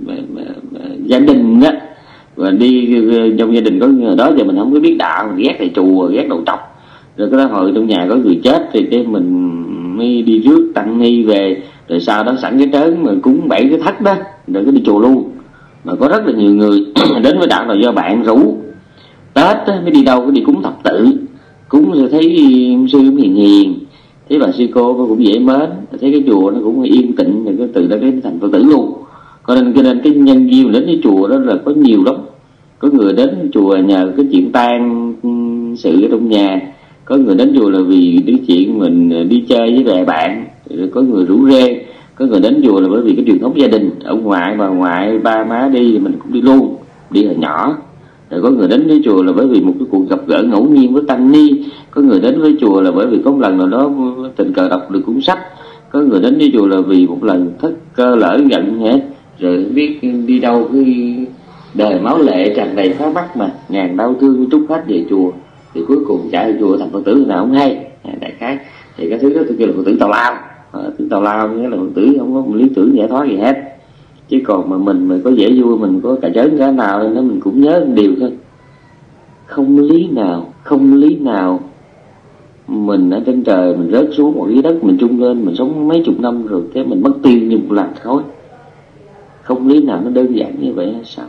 gia đình á, và đi trong gia đình có người đó giờ mình không có biết đạo, ghét thầy chùa, ghét đầu trọc, rồi cái đó hồi trong nhà có người chết thì cái mình mới đi rước tăng ni về, rồi sau đó sẵn cái trớn mà cúng 7 cái thất đó rồi cứ đi chùa luôn. Mà có rất là nhiều người đến với đạo là do bạn rủ. Tết mới đi đâu, cứ đi cúng thập tự, cúng rồi thấy sư cũng hiền, thấy bà sư cô cũng dễ mến, thấy cái chùa nó cũng yên tĩnh, rồi cái từ đó cái thành Phật tử luôn. Cho nên cái nhân duyên đến cái chùa đó là có nhiều lắm. Có người đến chùa nhờ cái chuyện tang sự ở trong nhà, có người đến chùa là vì cái chuyện mình đi chơi với bè bạn, rồi có người rủ rê, có người đến chùa là bởi vì cái truyền thống gia đình, ông ngoại bà ngoại ba má đi thì mình cũng đi luôn, đi hồi nhỏ. Rồi có người đến với chùa là bởi vì một cái cuộc gặp gỡ ngẫu nhiên với tăng ni, có người đến với chùa là bởi vì có một lần nào đó tình cờ đọc được cuốn sách, có người đến với chùa là vì một lần thất cơ lỡ giận hết, rồi biết đi đâu cái đời máu lệ tràn đầy phá mắt mà ngàn đau thương trút hết về chùa, thì cuối cùng chạy về chùa thành Phật tử nào không hay. Đại khái thì cái thứ đó tôi kêu là Phật tử tào lao. Phật tào lao nghĩa là Phật tử không có một lý tưởng giải thoát gì hết. Chứ còn mà mình có vẻ vui, mình có cà chớn cái nào nên nó mình cũng nhớ một điều thôi, không lý nào mình ở trên trời mình rớt xuống một cái đất mình trung lên, mình sống mấy chục năm rồi cái mình mất tiêu như một làn khói. Không lý nào nó đơn giản như vậy hay sao?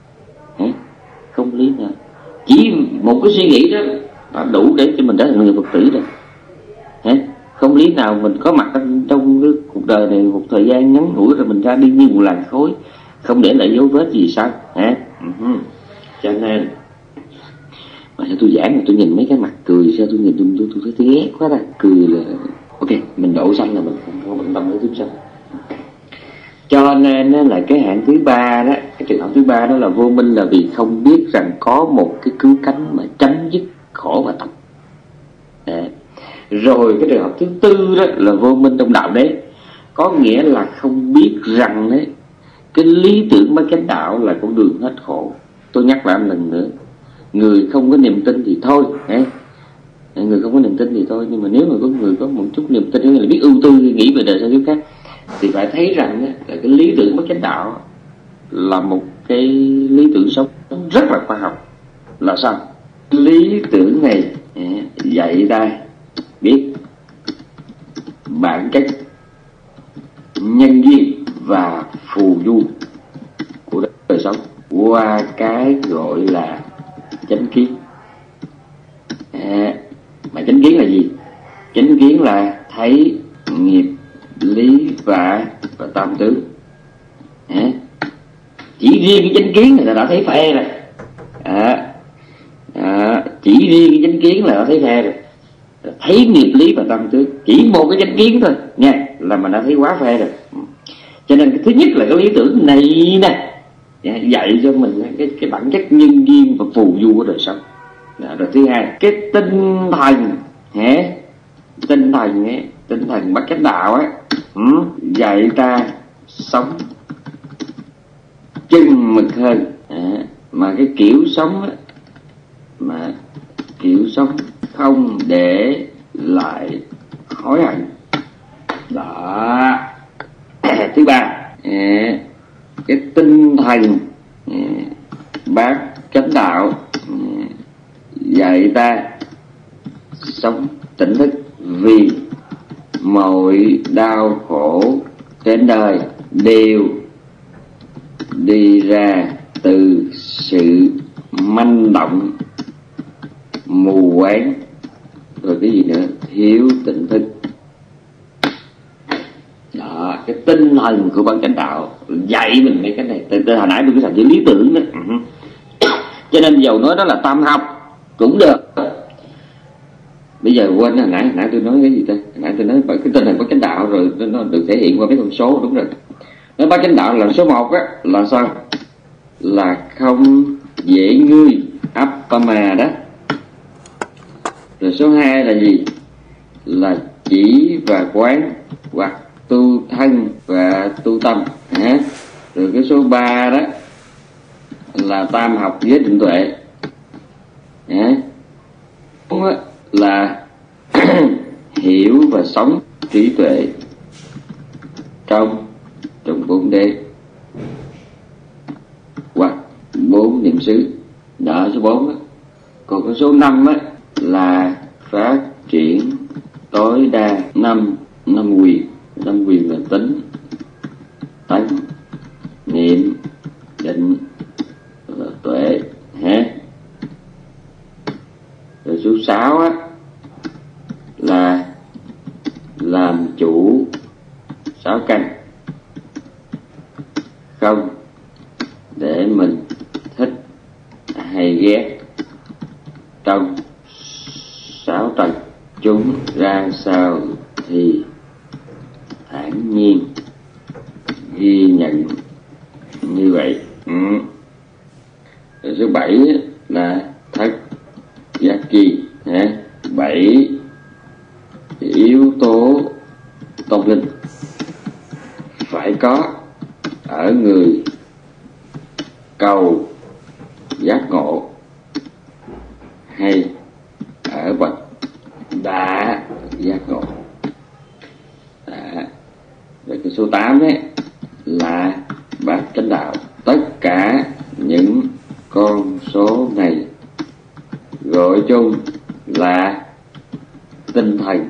Không lý nào, chỉ một cái suy nghĩ đó đã đủ để cho mình trở thành người Phật tử rồi. Không lý nào mình có mặt trong cái cuộc đời này một thời gian ngắn ngủi rồi mình ra đi như một làn khói, không để lại dấu vết gì sao hả? Cho nên mà sao tôi giảng mà tôi nhìn mấy cái mặt cười, sao tôi nhìn tôi thấy ghét quá ta. Cười là ok, mình đổ xanh là mình không có bận tâm tới tiếp xanh. Cho nên là cái hạng thứ ba đó, cái trường hợp thứ ba đó là vô minh, là vì không biết rằng có một cái cứu cánh mà chấm dứt khổ và tập. Rồi cái trường hợp thứ tư đó là vô minh trong đạo đế, có nghĩa là không biết rằng đấy, cái lý tưởng bát chánh đạo là con đường hết khổ. Tôi nhắc lại một lần nữa, người không có niềm tin thì thôi, người không có niềm tin thì thôi, nhưng mà nếu mà có người có một chút niềm tin, là biết ưu tư nghĩ về đời sau kiếp khác, thì phải thấy rằng là cái lý tưởng bát chánh đạo là một cái lý tưởng sống rất là khoa học. Là sao? Lý tưởng này dạy ta biết bản chất nhân duyên và phù du của đời sống qua cái gọi là chánh kiến. Mà chánh kiến là gì? Chánh kiến là thấy nghiệp, lý và tam tướng. Chỉ riêng cái chánh kiến là đã thấy phe rồi. Chỉ riêng cái chánh kiến là đã thấy phe rồi. Thấy nghiệp lý và tam tướng, chỉ một cái chánh kiến thôi nha, là mình đã thấy quá phe rồi. Cho nên cái thứ nhất là cái lý tưởng này nè, dạy cho mình cái bản chất nhân duyên và phù du của đời sống. Rồi thứ hai, cái tinh thần bát chánh đạo á, dạy ta sống chừng mực hơn. Mà cái kiểu sống á, mà kiểu sống không để lại hối hận. Đó. Thứ ba, cái tinh thần bát chánh đạo dạy ta sống tỉnh thức, vì mọi đau khổ trên đời đều đi ra từ sự manh động, mù quáng, rồi cái gì nữa, thiếu tỉnh thức. Đó, cái tinh thần của bát chánh đạo dạy mình mấy cái này. Từ hồi nãy tôi cứ làm chữ lý tưởng đó. Cho nên dầu nói đó là tam học cũng được. Bây giờ quên, hồi nãy tôi nói cái gì ta? Hồi nãy tôi nói cái tinh thần bát chánh đạo rồi nó được thể hiện qua mấy con số, đúng rồi. Nói bát chánh đạo là số 1 á, là sao? Là không dễ ngươi, appama đó. Rồi số 2 là gì? Là chỉ và quán, hoặc tu thân và tu tâm. Rồi cái số 3 đó là tam học với định tuệ. Là hiểu và sống trí tuệ trong 4D hoặc 4 niệm xứ. Đó, số 4 đó. Còn cái số 5 á là phát triển tối đa 5 quyền. 5 quyền là tính, tánh, niệm, định và tuệ. Rồi số 6 á là làm chủ 6 căn, không để mình thích hay ghét trong 6 trần. Chúng ra sao thì thản nhiên ghi nhận như vậy. Rồi số 7 là thất giác chi. 7 yếu tố tâm linh phải có ở người cầu giác ngộ hay ở bậc đã giác ngộ. Rồi cái số 8 ấy là bát chánh đạo. Tất cả những con số này gọi chung là tinh thần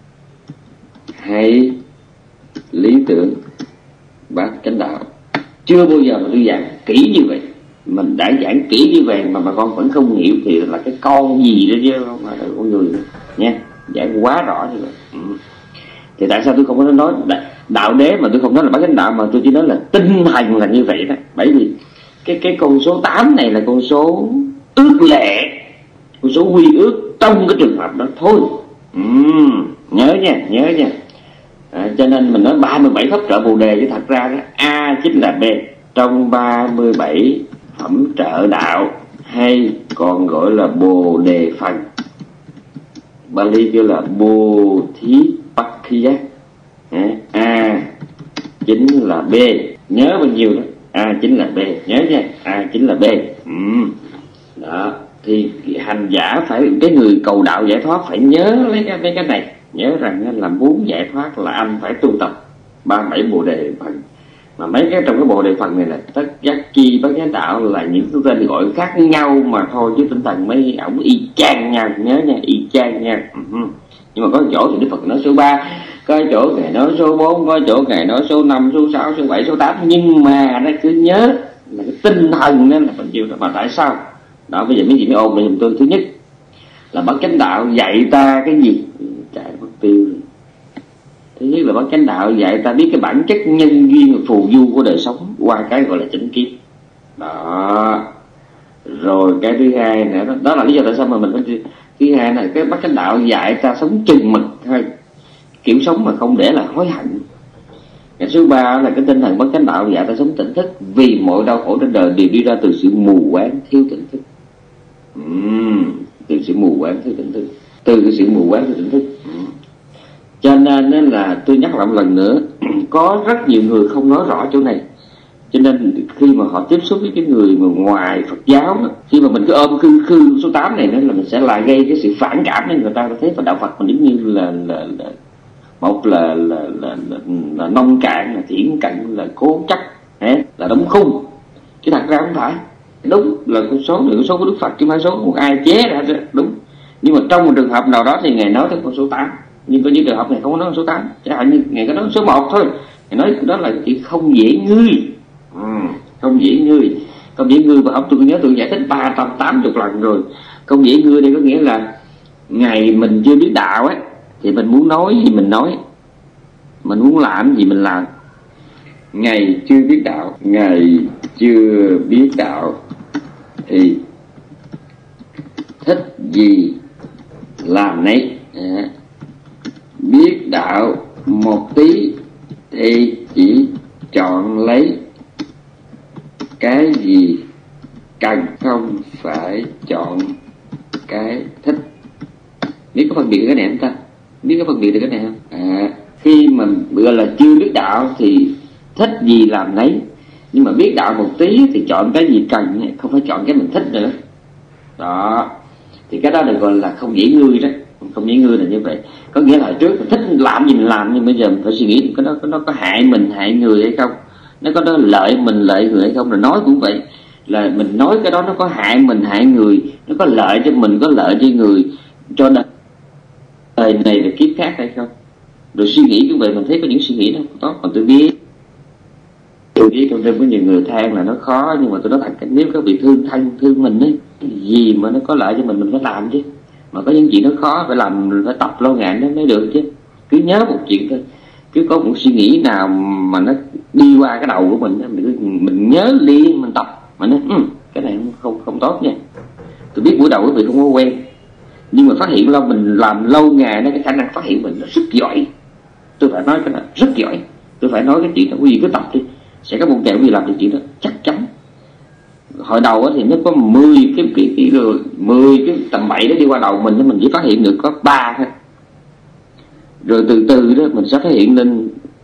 hay lý tưởng bát chánh đạo. Chưa bao giờ mà tôi giảng kỹ như vậy. Mình đã giảng kỹ như vậy mà bà con vẫn không hiểu thì là cái con gì đó chứ không phải là con người nữa nha. Giảng quá rõ như vậy. Thì tại sao tôi không có nói đạo đế, mà tôi không nói là bát chánh đạo, mà tôi chỉ nói là tinh thần là như vậy đó. Bởi vì cái con số 8 này là con số ước lệ, con số quy ước trong cái trường hợp đó thôi. Nhớ nha. Cho nên mình nói 37 pháp trợ Bồ đề, chứ thật ra đó, A chính là B trong 37 phẩm trợ đạo, hay còn gọi là Bồ đề phần. Bali kêu là Bồ thí Pakhiya. A chính là B, nhớ bao nhiêu đó, A chính là B, nhớ nha, A chính là B. Đó, thì hành giả phải, cái người cầu đạo giải thoát phải nhớ lấy cái này, nhớ rằng là muốn giải thoát là anh phải tu tập 37 bồ đề phần. Mà mấy cái trong cái bồ đề phần này là tất giác chi bát chánh đạo là những cái tên gọi khác nhau mà thôi, chứ tinh thần mấy ổng y chang nhau, nhớ nha, y chang nha. Nhưng mà có chỗ thì Đức Phật nói số 3, có chỗ Ngài nói số 4, có chỗ Ngài nói số 5, số 6, số 7, số 8, nhưng mà nó cứ nhớ là cái tinh thần nên là bao nhiêu. Mà tại sao? Đó, bây giờ mấy chị mới ôn lại giùm tôi. Thứ nhất là bát chánh đạo dạy ta cái gì? Chạy mất tiêu. Thứ nhất là bát chánh đạo dạy ta biết cái bản chất nhân duyên và phù du của đời sống qua cái gọi là chánh kiến. Đó. Rồi cái thứ hai nữa, đó là lý do tại sao mà mình phải. Thứ hai là cái bát chánh đạo dạy ta sống chừng mực thôi, kiểu sống mà không để là hối hận. Cái số 3 là cái tinh thần bát chánh đạo dạy ta sống tỉnh thức, vì mọi đau khổ trên đời đều đi ra từ sự mù quáng thiếu tỉnh thức. Từ sự mù quáng thiếu tỉnh thức, từ cái sự mù quáng thiếu tỉnh thức. Cho nên là tôi nhắc lại một lần nữa, có rất nhiều người không nói rõ chỗ này. Cho nên khi mà họ tiếp xúc với cái người mà ngoài Phật giáo đó, khi mà mình cứ ôm khư số 8 này nữa là mình sẽ là gây cái sự phản cảm nên người ta thấy Phật đạo Phật mình giống như là một là nông cạn, là thiển cận, là cố chấp, là đóng khung. Chứ thật ra không phải. Đúng là con số này, con số của Đức Phật chứ không phải số của ai chế ra, đúng. Nhưng mà trong một trường hợp nào đó thì Ngài nói tới con số 8, nhưng có những trường hợp này không có nói con số 8, chẳng hạn như Ngài có nói số 1 thôi. Ngài nói đó là chỉ không dễ ngươi. Không dễ ngươi. Không dễ ngươi, và ông tôi nhớ tôi giải thích 380 lần rồi. Không dễ ngươi đây có nghĩa là ngày mình chưa biết đạo ấy, thì mình muốn nói gì mình nói, mình muốn làm gì mình làm. Ngày chưa biết đạo, ngày chưa biết đạo thì thích gì làm nấy. Biết đạo một tí thì chỉ chọn lấy cái gì cần, không phải chọn cái thích. Biết có phân biệt cái này không ta? Biết có phân biệt được cái này không? Khi mà gọi là chưa biết đạo thì thích gì làm nấy, nhưng mà biết đạo một tí thì chọn cái gì cần, không phải chọn cái mình thích nữa. Đó, thì cái đó được gọi là không dễ ngươi đó. Không dễ ngươi là như vậy. Có nghĩa là trước mình thích làm gì mình làm, nhưng bây giờ mình phải suy nghĩ nó có hại mình hại người hay không, nó có lợi mình lợi người hay không. Rồi nói cũng vậy, là mình nói cái đó nó có hại mình hại người, nó có lợi cho mình có lợi cho người, cho đời này và kiếp khác hay không. Rồi suy nghĩ cũng vậy, mình thấy có những suy nghĩ nó không tốt. Còn tôi biết trong đêm có nhiều người than là nó khó, nhưng mà tôi nói thật, nếu có bị thương thân thương mình ấy, gì mà nó có lợi cho mình phải làm chứ. Mà có những chuyện nó khó phải làm, phải tập lâu ngày nó mới được chứ. Cứ nhớ một chuyện thôi, cứ có một suy nghĩ nào mà nó đi qua cái đầu của mình nhớ liền, mình tập, mà nói cái này không tốt nha. Tôi biết buổi đầu quý vị không có quen, nhưng mà phát hiện lâu, mình làm lâu ngày nó cái khả năng phát hiện mình nó rất giỏi. Tôi phải nói cái này rất giỏi. Tôi phải nói cái chuyện đó, quý vị cứ tập đi, sẽ có một ngày quý vị làm được chuyện đó chắc chắn. Hồi đầu thì nó có 10 cái tầm bậy đó đi qua đầu mình chỉ phát hiện được có 3 thôi. Rồi từ từ đó mình sẽ phát hiện lên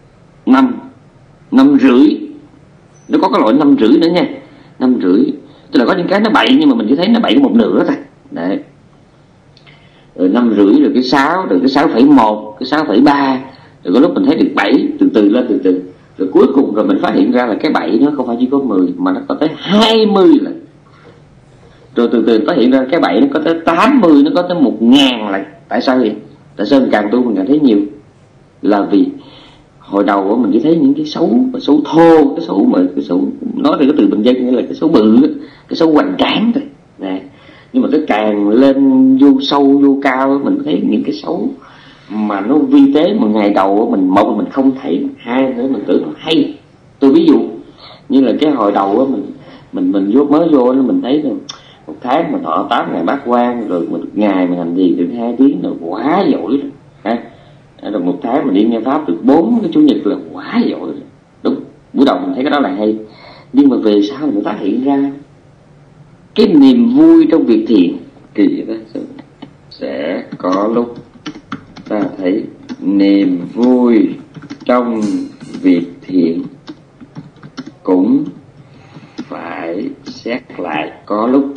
5 rưỡi. Nó có cái loại 5 rưỡi nữa nha. 5 rưỡi, tức là có những cái nó bậy nhưng mà mình chỉ thấy nó bậy có một nửa thôi. Đấy. Rồi 5 rưỡi, rồi cái 6, rồi cái 6,1, cái 6,3, rồi có lúc mình thấy được 7, từ từ lên từ từ. Rồi cuối cùng rồi mình phát hiện ra là cái 7 nó không phải chỉ có 10 mà nó có tới 20 lần. Rồi từ từ phát hiện ra cái 7 nó có tới 80, nó có tới 1000 lần. Tại sao vậy? Tại sao càng tu mình càng thấy nhiều? Là vì hồi đầu mình chỉ thấy những cái xấu thô, cái xấu nói về cái từ bình dân nghĩa là cái xấu bự, cái xấu hoành tráng thôi. Nè. Nhưng mà cái càng lên vô sâu vô cao mình thấy những cái xấu mà nó vi tế một ngày đầu mình, một là mình không thể, hai nữa mình tưởng nó hay. Tôi ví dụ như là cái hồi đầu á, mình mới vô nó mình thấy là một tháng mình thọ 8 ngày bát quan, rồi một ngày mình hành trì được 2 tiếng là quá giỏi rồi ha. Rồi một tháng mình đi nghe pháp được 4 cái chủ nhật là quá giỏi rồi. Đúng, buổi đầu mình thấy cái đó là hay, nhưng mà về sau mình phát hiện ra cái niềm vui trong việc thiện kỳ đó, sẽ có lúc ta thấy niềm vui trong việc thiện cũng phải xét lại. Có lúc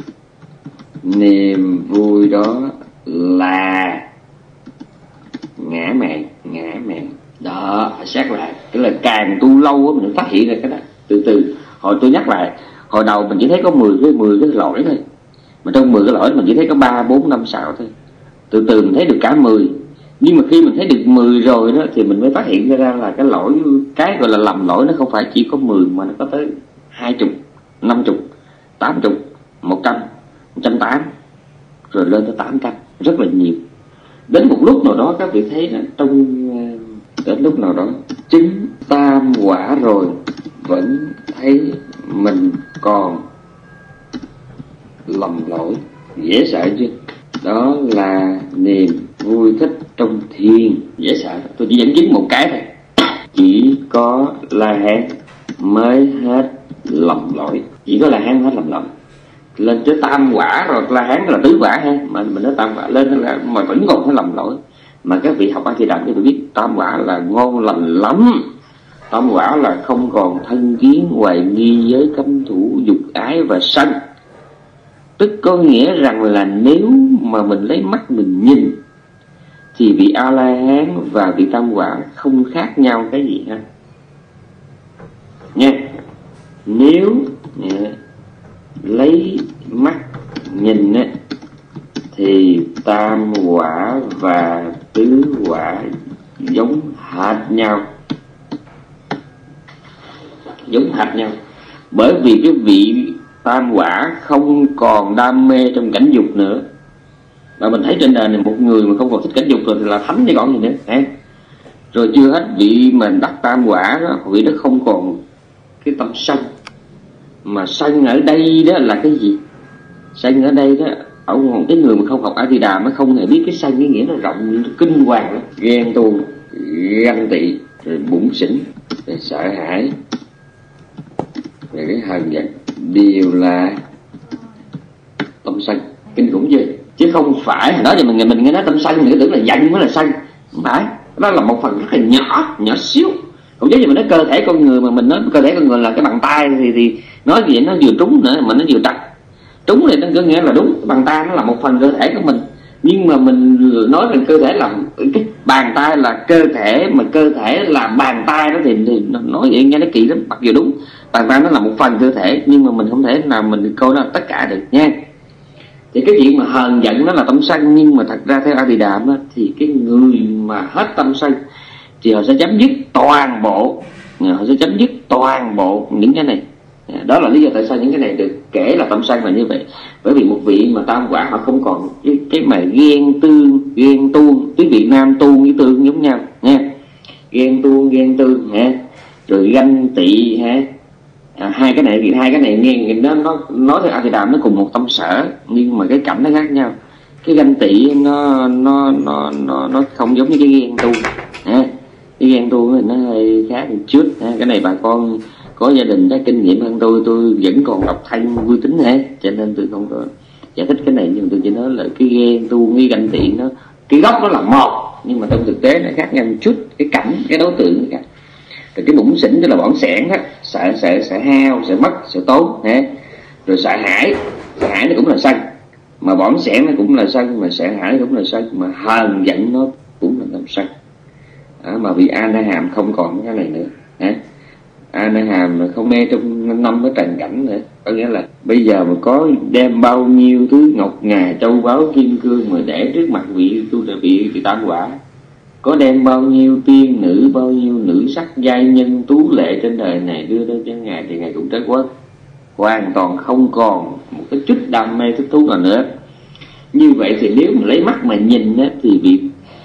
niềm vui đó là ngã mạn đó, phải xét lại. Tức là càng tu lâu á mình phát hiện ra cái đó từ từ. Hồi tôi nhắc lại, hồi đầu mình chỉ thấy có 10 cái lỗi thôi, mà trong 10 cái lỗi mình chỉ thấy có 3, 4, 5, 6 thôi. Từ từ mình thấy được cả 10. Nhưng mà khi mình thấy được 10 rồi đó thì mình mới phát hiện ra là cái lỗi, cái gọi là lầm lỗi nó không phải chỉ có 10 mà nó có tới 20, 50, 80, 100, 180, rồi lên tới 800, rất là nhiều. Đến một lúc nào đó các vị thấy là đến lúc nào đó chứng tam quả rồi vẫn thấy mình còn lầm lỗi, dễ sợ chứ. Đó là niềm vui thích trong thiền, dễ sợ. Tôi chỉ dẫn chứng một cái thôi. Chỉ có La Hán mới hết lầm lỗi, chỉ có La Hán hết lầm lỗi. Lên tới tam quả rồi, La Hán là tứ quả ha, mà mình nói tam quả lên là mà vẫn còn phải lầm lỗi. Mà các vị học A Di Đà thì phải biết tam quả là ngon lành lắm. Tam quả là không còn thân kiến, hoài nghi, giới cấm thủ, dục ái và sân. Tức có nghĩa rằng là nếu mà mình lấy mắt mình nhìn thì vị A-la-hán và vị tam quả không khác nhau cái gì hết nha. Nếu lấy mắt nhìn á, thì tam quả và tứ quả giống hệt nhau, giống hệt nhau. Bởi vì cái vị tam quả không còn đam mê trong cảnh dục nữa. Và mình thấy trên đời này một người mà không còn thích cảnh dục rồi thì là thánh chứ còn gì nữa ha. Rồi chưa hết, vị mà đắc tam quả đó, vị đó không còn cái tâm sân. Mà sân ở đây đó là cái gì? Sân ở đây đó, ở một cái người mà không học A Di Đà mới không hề biết cái sân, cái nghĩa nó rộng, nó kinh hoàng lắm. Ghen tuông, ganh tị, rồi bủn xỉn, rồi sợ hãi, rồi cái hờn giận, đều là tâm sân. Kinh khủng chưa? Chứ không phải đó giờ mình nghe nói tâm sân mình cứ tưởng là giận mới là sân. Không phải, đó là một phần rất là nhỏ xíu. Cũng giống như mình nói cơ thể con người, mà mình nói cơ thể con người là cái bàn tay thì nói vậy nó vừa trúng nữa mà nó vừa trật. Trúng thì nó có nghĩa là đúng, cái bàn tay nó là một phần cơ thể của mình. Nhưng mà mình nói rằng cơ thể là cái bàn tay là cơ thể, mà cơ thể là bàn tay đó thì nói vậy nghe nó kỳ lắm. Mặc dù đúng, bàn tay nó là một phần cơ thể, nhưng mà mình không thể nào mình coi nó là tất cả được nha. Thì cái chuyện mà hờn giận nó là tâm sân, nhưng mà thật ra theo A Di Đà thì cái người mà hết tâm sân thì họ sẽ chấm dứt toàn bộ, những cái này. Đó là lý do tại sao những cái này được kể là tâm sân là như vậy. Bởi vì một vị mà tam quả họ không còn cái mà ghen tuông. Tiếng Việt Nam tuông với tương giống nhau nha. Ghen tuông ha, rồi ganh tị ha. Hai cái này nghe nó nói theo A Di Đà nó cùng một tâm sở, nhưng mà cái cảnh nó khác nhau. Cái ganh tị nó không giống như cái ghen tuông ha. Cái ghen tuông thì nó hơi khác một chút ha. Cái này bà con có gia đình đã kinh nghiệm hơn tôi vẫn còn đọc thanh vui tính ha, cho nên tôi không có giải thích cái này. Nhưng tôi chỉ nói là cái ghen tuông, cái ganh tị nó cái gốc nó là một, nhưng mà trong thực tế nó khác nhau một chút, cái cảnh, cái đối tượng khác. Rồi cái bủn xỉn tức là bỏng sẻn đó, sợ hao, sợ mất, sợ tốn ha. Rồi sợ hãi nó cũng là sân, mà bỏng sẻn nó cũng là sân, mà sợ hãi nó cũng là sân, mà hờn giận nó cũng là tâm sân. Mà vì A Na Hàm không còn cái này nữa ha. A Na Hàm không mê trong năm cái trần cảnh nữa. Có nghĩa là bây giờ mà có đem bao nhiêu thứ ngọc ngà châu báu kim cương mà để trước mặt vị tam quả, có đem bao nhiêu tiên nữ, bao nhiêu nữ sắc giai nhân tú lệ trên đời này đưa đến cho ngài thì ngài cũng trớt quất, hoàn toàn không còn một cái chút đam mê thích thú nào nữa. Như vậy thì nếu mà lấy mắt mà nhìn á, thì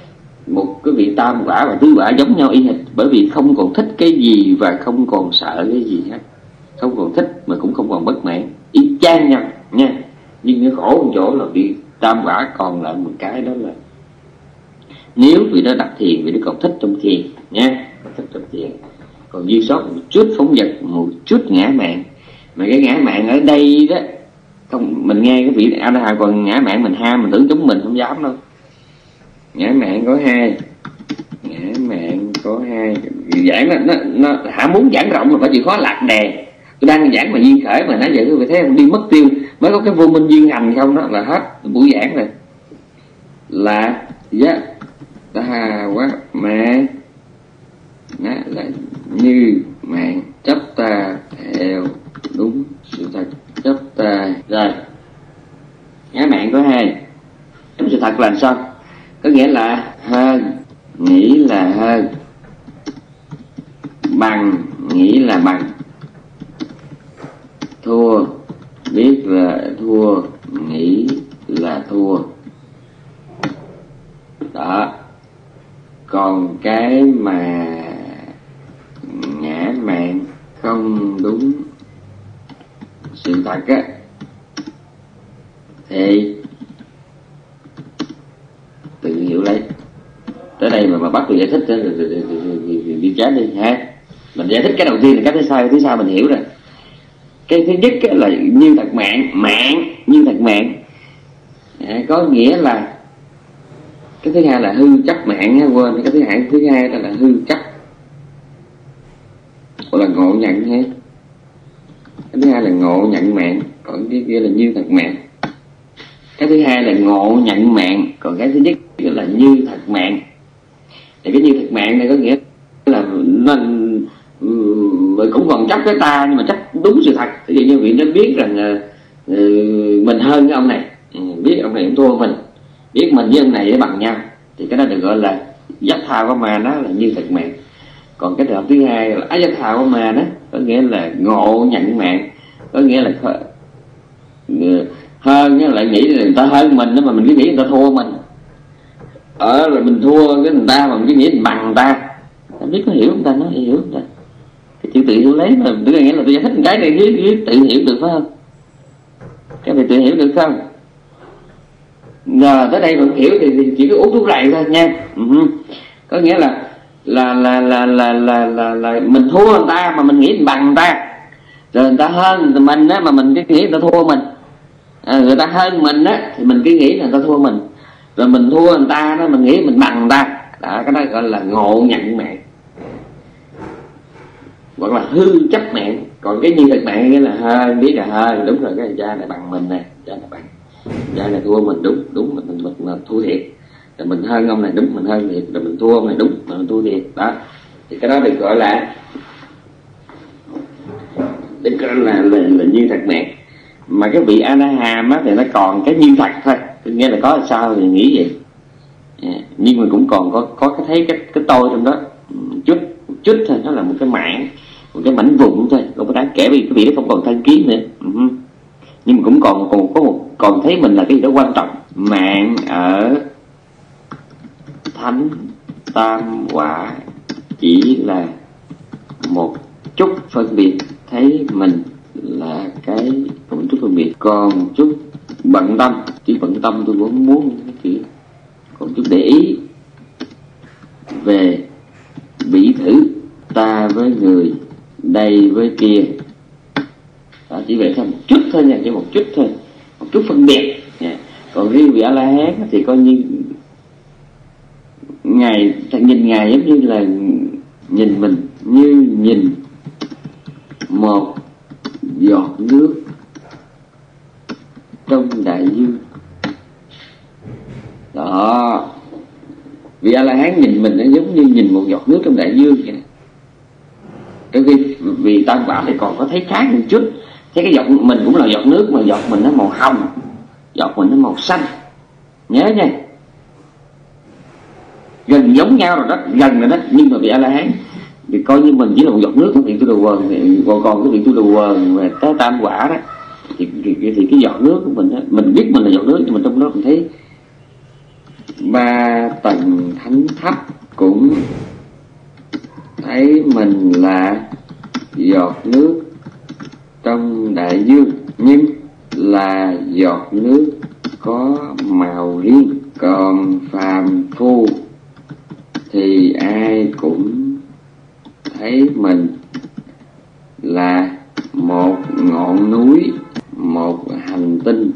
một cái vị tam quả và tứ quả giống nhau y hệt, bởi vì không còn thích cái gì và không còn sợ cái gì hết, không còn thích mà cũng không còn bất mãn, y chang nhau nha. Nhưng cái khổ một chỗ là vị tam quả còn lại một cái, đó là nếu vị đó đặt thiền, vị đó còn thích trong thiền nha, thích trong thiền, còn dư sót một chút phóng dật, một chút ngã mạn. Mà cái ngã mạn ở đây đó, không, mình nghe cái vị A La Hán còn ngã mạn mình ham, mình tưởng chúng mình không dám đâu. Ngã mạn có hai, ngã mạn có hai. Giảng nó Hả muốn giảng rộng là phải chịu khó lạc đề. Tôi đang giảng mà duyên khởi mà nãy giờ tôi thấy đi mất tiêu, mới có cái vô minh duyên hành không đó là hết buổi giảng rồi. Là giá ta quá mạn, là như mạn chấp ta theo đúng sự thật, chấp ta rồi. Ngã mạn có hai, đúng sự thật là sao? Có nghĩa là hơn, nghĩ là hơn, bằng, nghĩ là bằng, thua, biết là thua, nghĩ là thua. Đó. Còn cái mà ngã mạn không đúng sự thật á, thì tự hiểu lấy. Tới đây mà bắt tôi giải thích thì đi chết đi ha. Mình giải thích cái đầu tiên là cái thứ sau mình hiểu rồi. Cái thứ nhất là như thật mạng, như thật mạng, có nghĩa là cái thứ hai là hư chấp mạng ha, quên cái thứ hai đó là hư chấp, gọi là ngộ nhận ha. Cái thứ hai là ngộ nhận mạng, còn cái kia là như thật mạng. Cái thứ hai là ngộ nhận mạng, còn cái thứ nhất là như thật mạng. Thì cái như thật mạng này có nghĩa là mình cũng còn chấp cái ta, nhưng mà chấp đúng sự thật. Ví dụ như vị nó biết rằng mình hơn cái ông này, biết ông này cũng thua mình, biết mình với ông này để bằng nhau, thì cái đó được gọi là giác thao của ma, nó là như thật mạng. Còn cái trường hợp thứ hai là ái giác thao của ma, đó có nghĩa là ngộ nhận mạng, có nghĩa là hơn lại nghĩ là người ta hơn mình đó, mà mình cứ nghĩ người ta thua mình, là mình thua cái người ta mà mình cứ nghĩ mình bằng người ta. Không biết có hiểu không ta? Nó hiểu không ta? Cái chữ tự hiểu lấy mà tự nghĩa là tôi giải thích cái này với tự hiểu được phải không? Cái này tự hiểu được không? Rồi tới đây mình hiểu thì chỉ có uống thuốc rầy thôi nha. Có nghĩa là mình thua người ta mà mình nghĩ mình bằng người ta, rồi người ta hơn mình á mà mình cứ nghĩ người ta thua mình, người ta hơn mình á thì mình cứ nghĩ là người ta thua mình, rồi mình thua người ta đó mình nghĩ mình bằng người ta. Đó, cái đó gọi là ngộ nhận mạng, hoặc là hư chấp mạng. Còn cái như thật mạng nghĩa là hơn, biết là hơn, đúng rồi, cái cha này bằng mình nè, cha này bằng, cha này thua mình, đúng mình thua thiệt, rồi mình hơn ông này, đúng mình hơn thiệt, rồi mình thua ông này, đúng mình thua thiệt. Đó thì cái đó được gọi là như thật mạng. Mà cái vị A La Hán á thì nó còn cái như thật thôi, nghĩa là có sao thì nghĩ vậy, nhưng mà cũng còn có cái thấy cái tôi trong đó chút thôi, nó là một cái mảng, một cái mảnh vụn thôi, không có đáng kể, vì cái vị đó không còn thân kiến nữa. Nhưng mà cũng còn thấy mình là cái gì đó quan trọng. Mạng ở thánh tam quả chỉ là một chút phân biệt, thấy mình là cái một chút phân biệt, còn chút bận tâm, chỉ bận tâm tôi cũng muốn cái kiểu, còn chút để ý về bị thử ta với người, đây với kia. Đó, chỉ vậy thôi, một chút thôi nha, chỉ một chút thôi, một chút phân biệt nha. Còn riêng vị A La Hán thì coi như ngài nhìn ngài giống như là nhìn mình như nhìn một giọt nước trong đại dương. Đó, vị A La Hán nhìn mình nó giống như nhìn một giọt nước trong đại dương vậy. Trong khi vì tam quả thì còn có thấy khác một chút, thấy cái giọt mình cũng là giọt nước, mà giọt mình nó màu hồng, giọt mình nó màu xanh. Nhớ nha, gần giống nhau rồi đó, gần rồi đó. Nhưng mà vị A La Hán thì coi như mình chỉ là một giọt nước, vị Tu Đà Quần, còn cái vị Tu Đà Quần về tới tam quả đó thì cái giọt nước của mình đó, mình biết mình là giọt nước, nhưng mà trong đó mình thấy ba tầng thánh thấp cũng thấy mình là giọt nước trong đại dương, nhưng là giọt nước có màu riêng. Còn phàm phu thì ai cũng thấy mình là một ngọn núi, một hành tinh,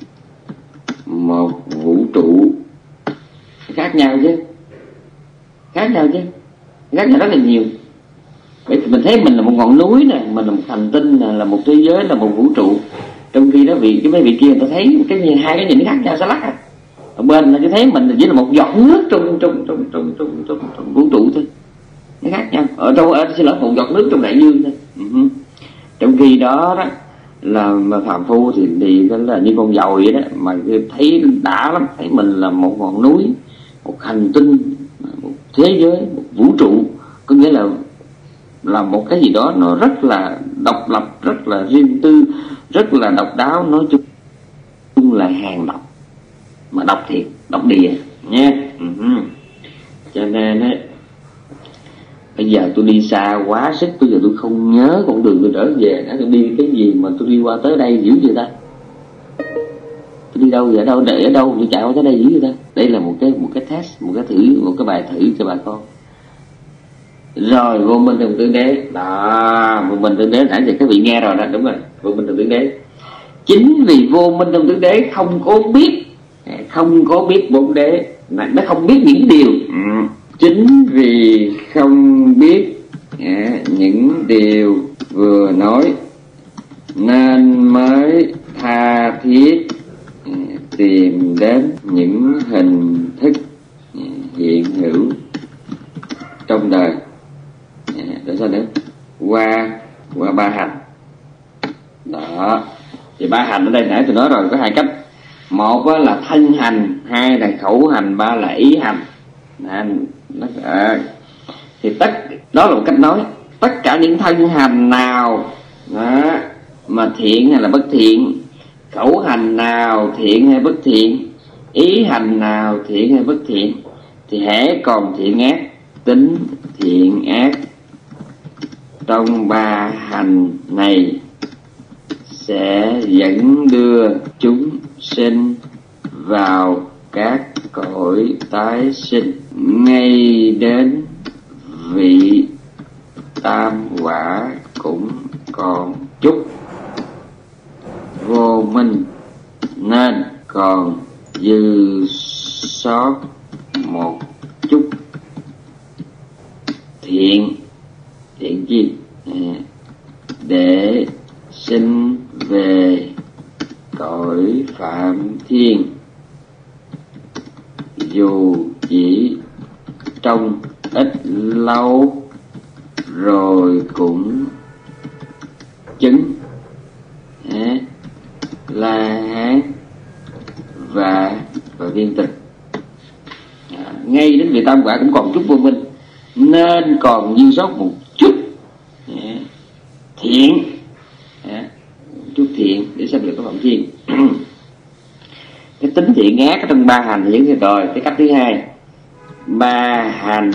một vũ trụ. Khác nhau chứ, khác nhau rất là nhiều. Vậy thì mình thấy mình là một ngọn núi nè, mình là một hành tinh nè, là một thế giới, là một vũ trụ. Trong khi đó mấy vị kia người ta thấy hai cái nhìn khác nhau xa lắc à. Ở bên là chỉ thấy mình chỉ là một giọt nước trong vũ trụ thôi, nó khác nhau. Xin lỗi, một giọt nước trong đại dương thôi. Trong khi đó đó là phàm phu thì là như con dầu vậy đó, mà thấy đã lắm, thấy mình là một ngọn núi, một hành tinh, một thế giới, một vũ trụ. Có nghĩa là một cái gì đó nó rất là độc lập, rất là riêng tư, rất là độc đáo, nói chung là hàng độc, mà độc thiệt, độc địa nha. Cho nên ấy, bây giờ tôi đi xa quá sức, bây giờ tôi không nhớ con đường tôi trở về nữa. Tôi đi cái gì mà tôi đi qua tới đây dữ vậy ta? Tôi đi đâu vậy? Ở đâu tôi chạy qua tới đây dữ vậy ta? Đây là một cái test, một cái bài thử cho bà con. Rồi vô minh đồng tương đế đó, vô minh tương đế nãy giờ các vị nghe rồi đó, đúng rồi, vô minh đồng tương đế. Chính vì vô minh đồng tương đế không có biết bốn đế, nó không biết những điều. Chính vì không biết những điều vừa nói nên mới tha thiết tìm đến những hình thức hiện hữu trong đời. Để sao nữa? Qua ba hành đó. Thì ba hành ở đây nãy tôi nói rồi, có hai cách. Một là thân hành, hai là khẩu hành, ba là ý hành. Thì đó là một cách nói. Tất cả những thân hành nào đó, mà thiện hay là bất thiện, khẩu hành nào thiện hay bất thiện, ý hành nào thiện hay bất thiện, thì hễ còn thiện ác, tính thiện ác trong ba hành này sẽ dẫn đưa chúng sinh vào các cõi tái sinh, ngay đến vị tam quả cũng còn chút vô minh, nên còn dư sót một chút thiện chi để sinh về cõi phạm thiên, dù chỉ trong ít lâu rồi cũng chứng La Hán và viên tịch. Ngay đến vị tam quả cũng còn chút vô minh, nên còn dư sót một chút thiện, chút thiện để sanh được cái phạm thiên. Cái tính thiện ác trong ba hành thì những rồi. Cái cách thứ hai, ba hành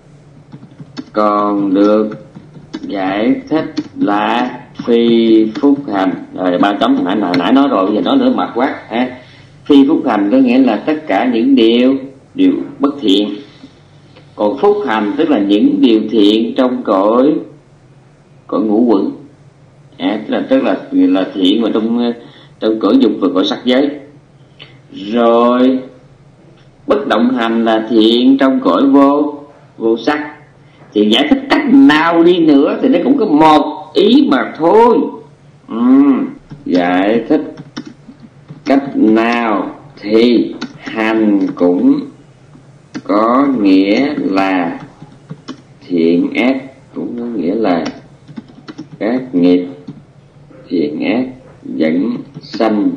còn được giải thích là phi phúc hành. Rồi ba chấm hồi nãy nói rồi, bây giờ nói nữa mệt quá. Phi phúc hành có nghĩa là tất cả những điều bất thiện. Còn phúc hành tức là những điều thiện trong cõi ngũ quẩn, tức là thiện mà trong cõi dục và cõi sắc giới. Rồi bất động hành là thiện trong cõi vô sắc. Thì giải thích cách nào đi nữa thì nó cũng có một ý mà thôi. Giải thích cách nào thì hành cũng có nghĩa là thiện ác, cũng có nghĩa là các nghiệp thiện ác dẫn sanh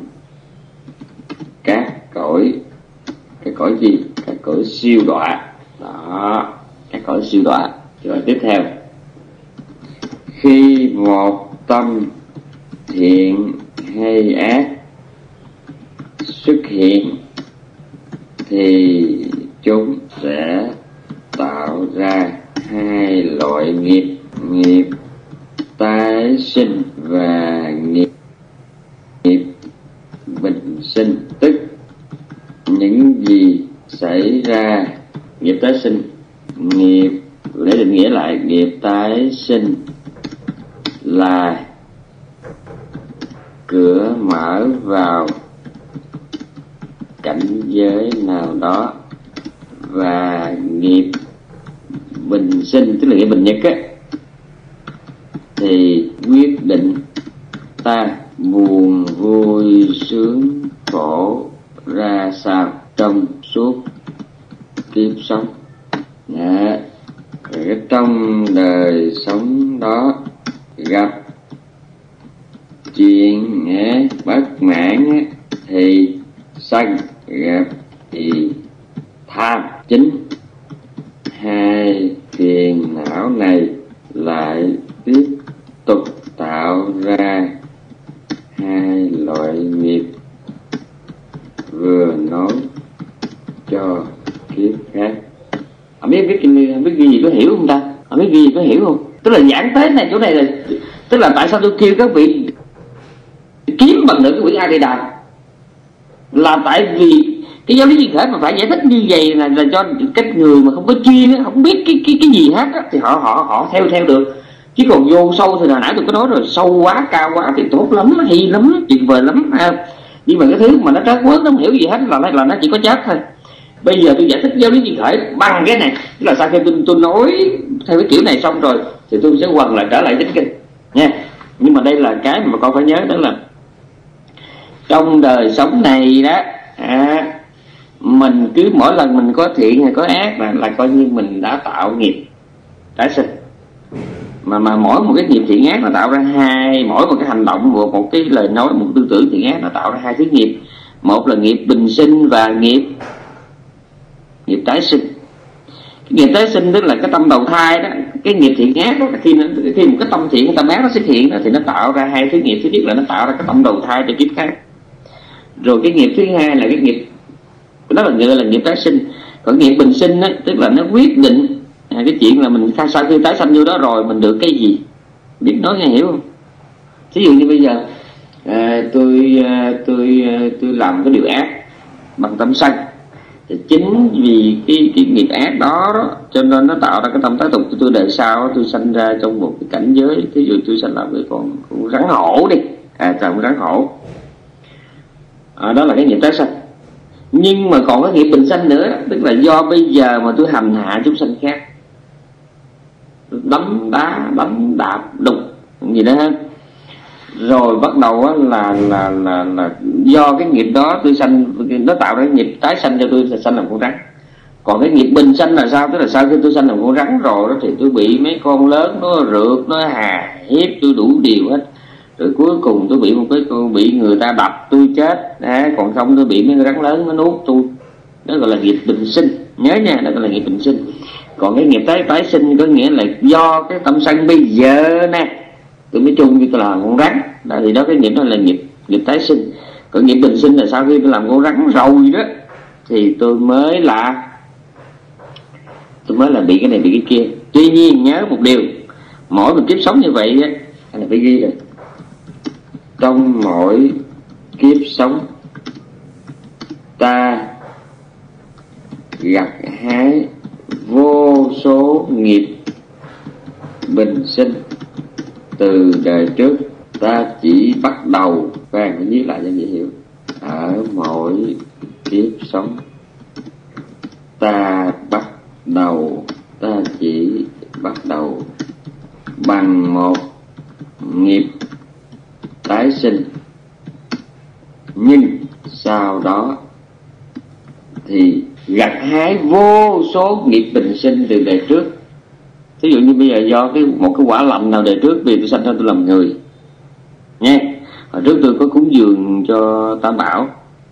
các cõi. Cái cõi gì? Các cõi siêu đọa đó, các cõi siêu đọa. Rồi tiếp theo, khi một tâm thiện hay ác xuất hiện thì chúng sẽ tạo ra hai loại nghiệp: nghiệp tái sinh và nghiệp bình sinh. Tức những gì xảy ra nghiệp tái sinh, để định nghĩa lại, nghiệp tái sinh là cửa mở vào cảnh giới nào đó, và nghiệp bình sinh, tức là nghiệp bình nhật á, thì quyết định ta buồn vui sướng khổ ra sao trong suốt kiếp sống. Trong đời sống đó gặp chuyện bất mãn thì sân, gặp thì tham. Chính hai phiền não này lại tiếp tục tạo ra hai loại nghiệp vừa nói cho kiếp khác. Biết ghi gì có hiểu không ta? Biết ghi gì có hiểu không? Tức là giảng tế này, chỗ này là tức là tại sao tôi kêu các vị kiếm bằng được cái quyển A Di Đà, là tại vì cái giáo lý duyên khởi mà phải giải thích như vậy là cho các người mà không có chuyên, không biết cái gì hết á, thì họ theo được. Chứ còn vô sâu thì hồi nãy tôi có nói rồi, sâu quá cao quá thì tốt lắm, hay lắm, tuyệt vời lắm nhưng mà cái thứ mà nó trớt quớt, nó không hiểu gì hết là nó chỉ có chết thôi. Bây giờ tôi giải thích giáo lý duyên khởi bằng cái này, tức là sau khi tôi nói theo cái kiểu này xong rồi thì tôi sẽ quần lại trở lại chính kinh nha. Nhưng mà đây là cái mà con phải nhớ, đó là trong đời sống này đó, mình cứ mỗi lần mình có thiện hay có ác là coi như mình đã tạo nghiệp tái sinh. Mà mỗi một cái nghiệp thiện ác nó tạo ra mỗi một cái hành động, một cái lời nói, một tư tưởng thiện ác nó tạo ra hai thứ nghiệp. Một là nghiệp bình sinh và nghiệp tái sinh. Cái nghiệp tái sinh tức là cái tâm đầu thai đó. Cái nghiệp thiện ác đó, khi một cái tâm thiện, cái tâm ác nó xuất hiện đó, thì nó tạo ra hai thứ nghiệp. Thứ nhất là nó tạo ra cái tâm đầu thai cho kiếp khác. Rồi cái nghiệp thứ hai là cái nghiệp đó là gọi là nghiệp tái sinh. Còn nghiệp bình sinh đó, tức là nó quyết định cái chuyện là mình sau khi tái sanh vô đó rồi mình được cái gì. Biết nói nghe hiểu không? Ví dụ như bây giờ tôi làm cái điều ác bằng tâm sân, thì chính vì cái nghiệp ác đó cho nên nó tạo ra cái tâm tái tục của tôi đời sau. Tôi sanh ra trong một cái cảnh giới, ví dụ tôi sanh làm cái con rắn hổ đi, con rắn hổ, đó là cái nghiệp tái sanh. Nhưng mà còn cái nghiệp bình sanh nữa, tức là do bây giờ mà tôi hành hạ chúng sanh khác, đấm đá, đấm đạp, đục gì đó ha, rồi bắt đầu là do cái nghiệp đó tôi sanh, nó tạo ra nghiệp tái sanh cho tôi sanh làm con rắn. Còn cái nghiệp bình sanh là sao? Tức là sau khi tôi sanh làm con rắn rồi đó, thì tôi bị mấy con lớn nó rượt, nó hà hiếp tôi đủ điều hết. Rồi cuối cùng tôi bị người ta đập tôi chết, còn không tôi bị mấy con rắn lớn nó nuốt tôi. Đó gọi là nghiệp bình sinh, nhớ nha, đó gọi là nghiệp bình sinh. Còn cái nghiệp tái sinh có nghĩa là do cái tâm sân bây giờ nè, tôi mới chung như tôi làm con rắn, thì đó cái nghiệp đó là nghiệp tái sinh. Còn nghiệp bình sinh là sau khi tôi làm con rắn rồi đó, thì tôi mới là bị cái này bị cái kia. Tuy nhiên nhớ một điều, mỗi một kiếp sống như vậy á, anh là phải ghi rồi, trong mỗi kiếp sống ta gặt hái vô số nghiệp bình sinh từ đời trước. Ta chỉ bắt đầu, phải viết lại cho dễ hiểu, ở mỗi kiếp sống ta chỉ bắt đầu bằng một nghiệp tái sinh, nhưng sau đó thì gặt hái vô số nghiệp bình sinh từ đời trước. Ví dụ như bây giờ do một cái quả lành nào đời trước, vì tôi sanh ra tôi làm người nha. Hồi trước tôi có cúng dường cho Tam Bảo,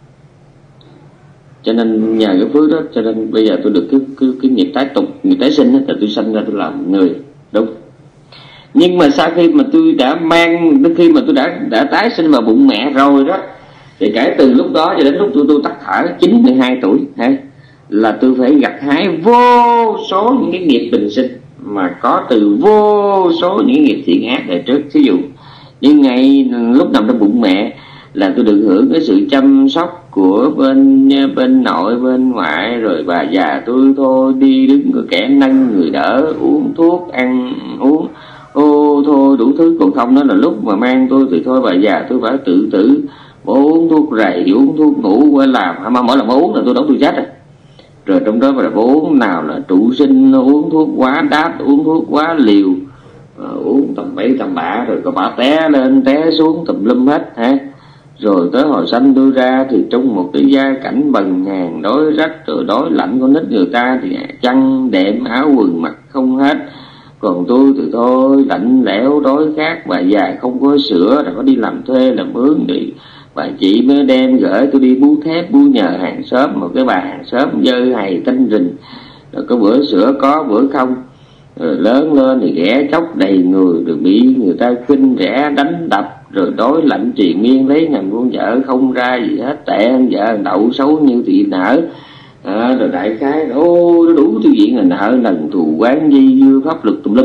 cho nên nhờ cái phước đó, cho nên bây giờ tôi được cái nghiệp tái tục, nghiệp tái sinh đó, là tôi sanh ra tôi làm người, đúng. Nhưng mà sau khi mà tôi đã tái sinh vào bụng mẹ rồi đó, thì kể từ lúc đó cho đến lúc tôi tắt thở 92 tuổi, là tôi phải gặt hái vô số những cái nghiệp bình sinh mà có từ vô số những nghiệp thiện ác đời trước. Ví dụ như ngày lúc nằm trong bụng mẹ là tôi được hưởng cái sự chăm sóc của bên nội bên ngoại, rồi bà già tôi thôi đi đứng có kẻ nâng người đỡ, uống thuốc ăn uống thôi đủ thứ. Còn không đó là lúc mà mang tôi thì thôi bà già tôi phải tự tử, uống thuốc rầy, uống thuốc ngủ, phải làm mỗi lần uống là tôi đóng tôi chết rồi trong đó là uống nào là trụ sinh, uống thuốc quá đát, uống thuốc quá liều, uống tầm bậy tầm bạ, rồi có bả té lên té xuống tùm lum hết ha. Rồi tới hồi sanh tôi ra thì trong một cái gia cảnh bần hàn, đói rách rồi đói lạnh, con nít người ta thì chăn đệm áo quần mặc không hết, còn tôi thì thôi lạnh lẽo đói khát, bà già không có sữa rồi có đi làm thuê làm mướn thì bà chị mới đem gửi tôi đi bú thép bú nhờ hàng xóm, một cái bà hàng xóm dơ hầy tanh rình, rồi có bữa sữa có bữa không. Rồi lớn lên thì ghẻ chóc đầy người, rồi bị người ta khinh rẻ đánh đập, rồi đói lạnh triền miên lấy nhầm con vợ không ra gì hết, tệ hơn vợ đậu xấu như thị nở. Rồi đại khái nó đủ thứ chuyện là nợ nần thù oán dây dưa pháp luật tùm lum.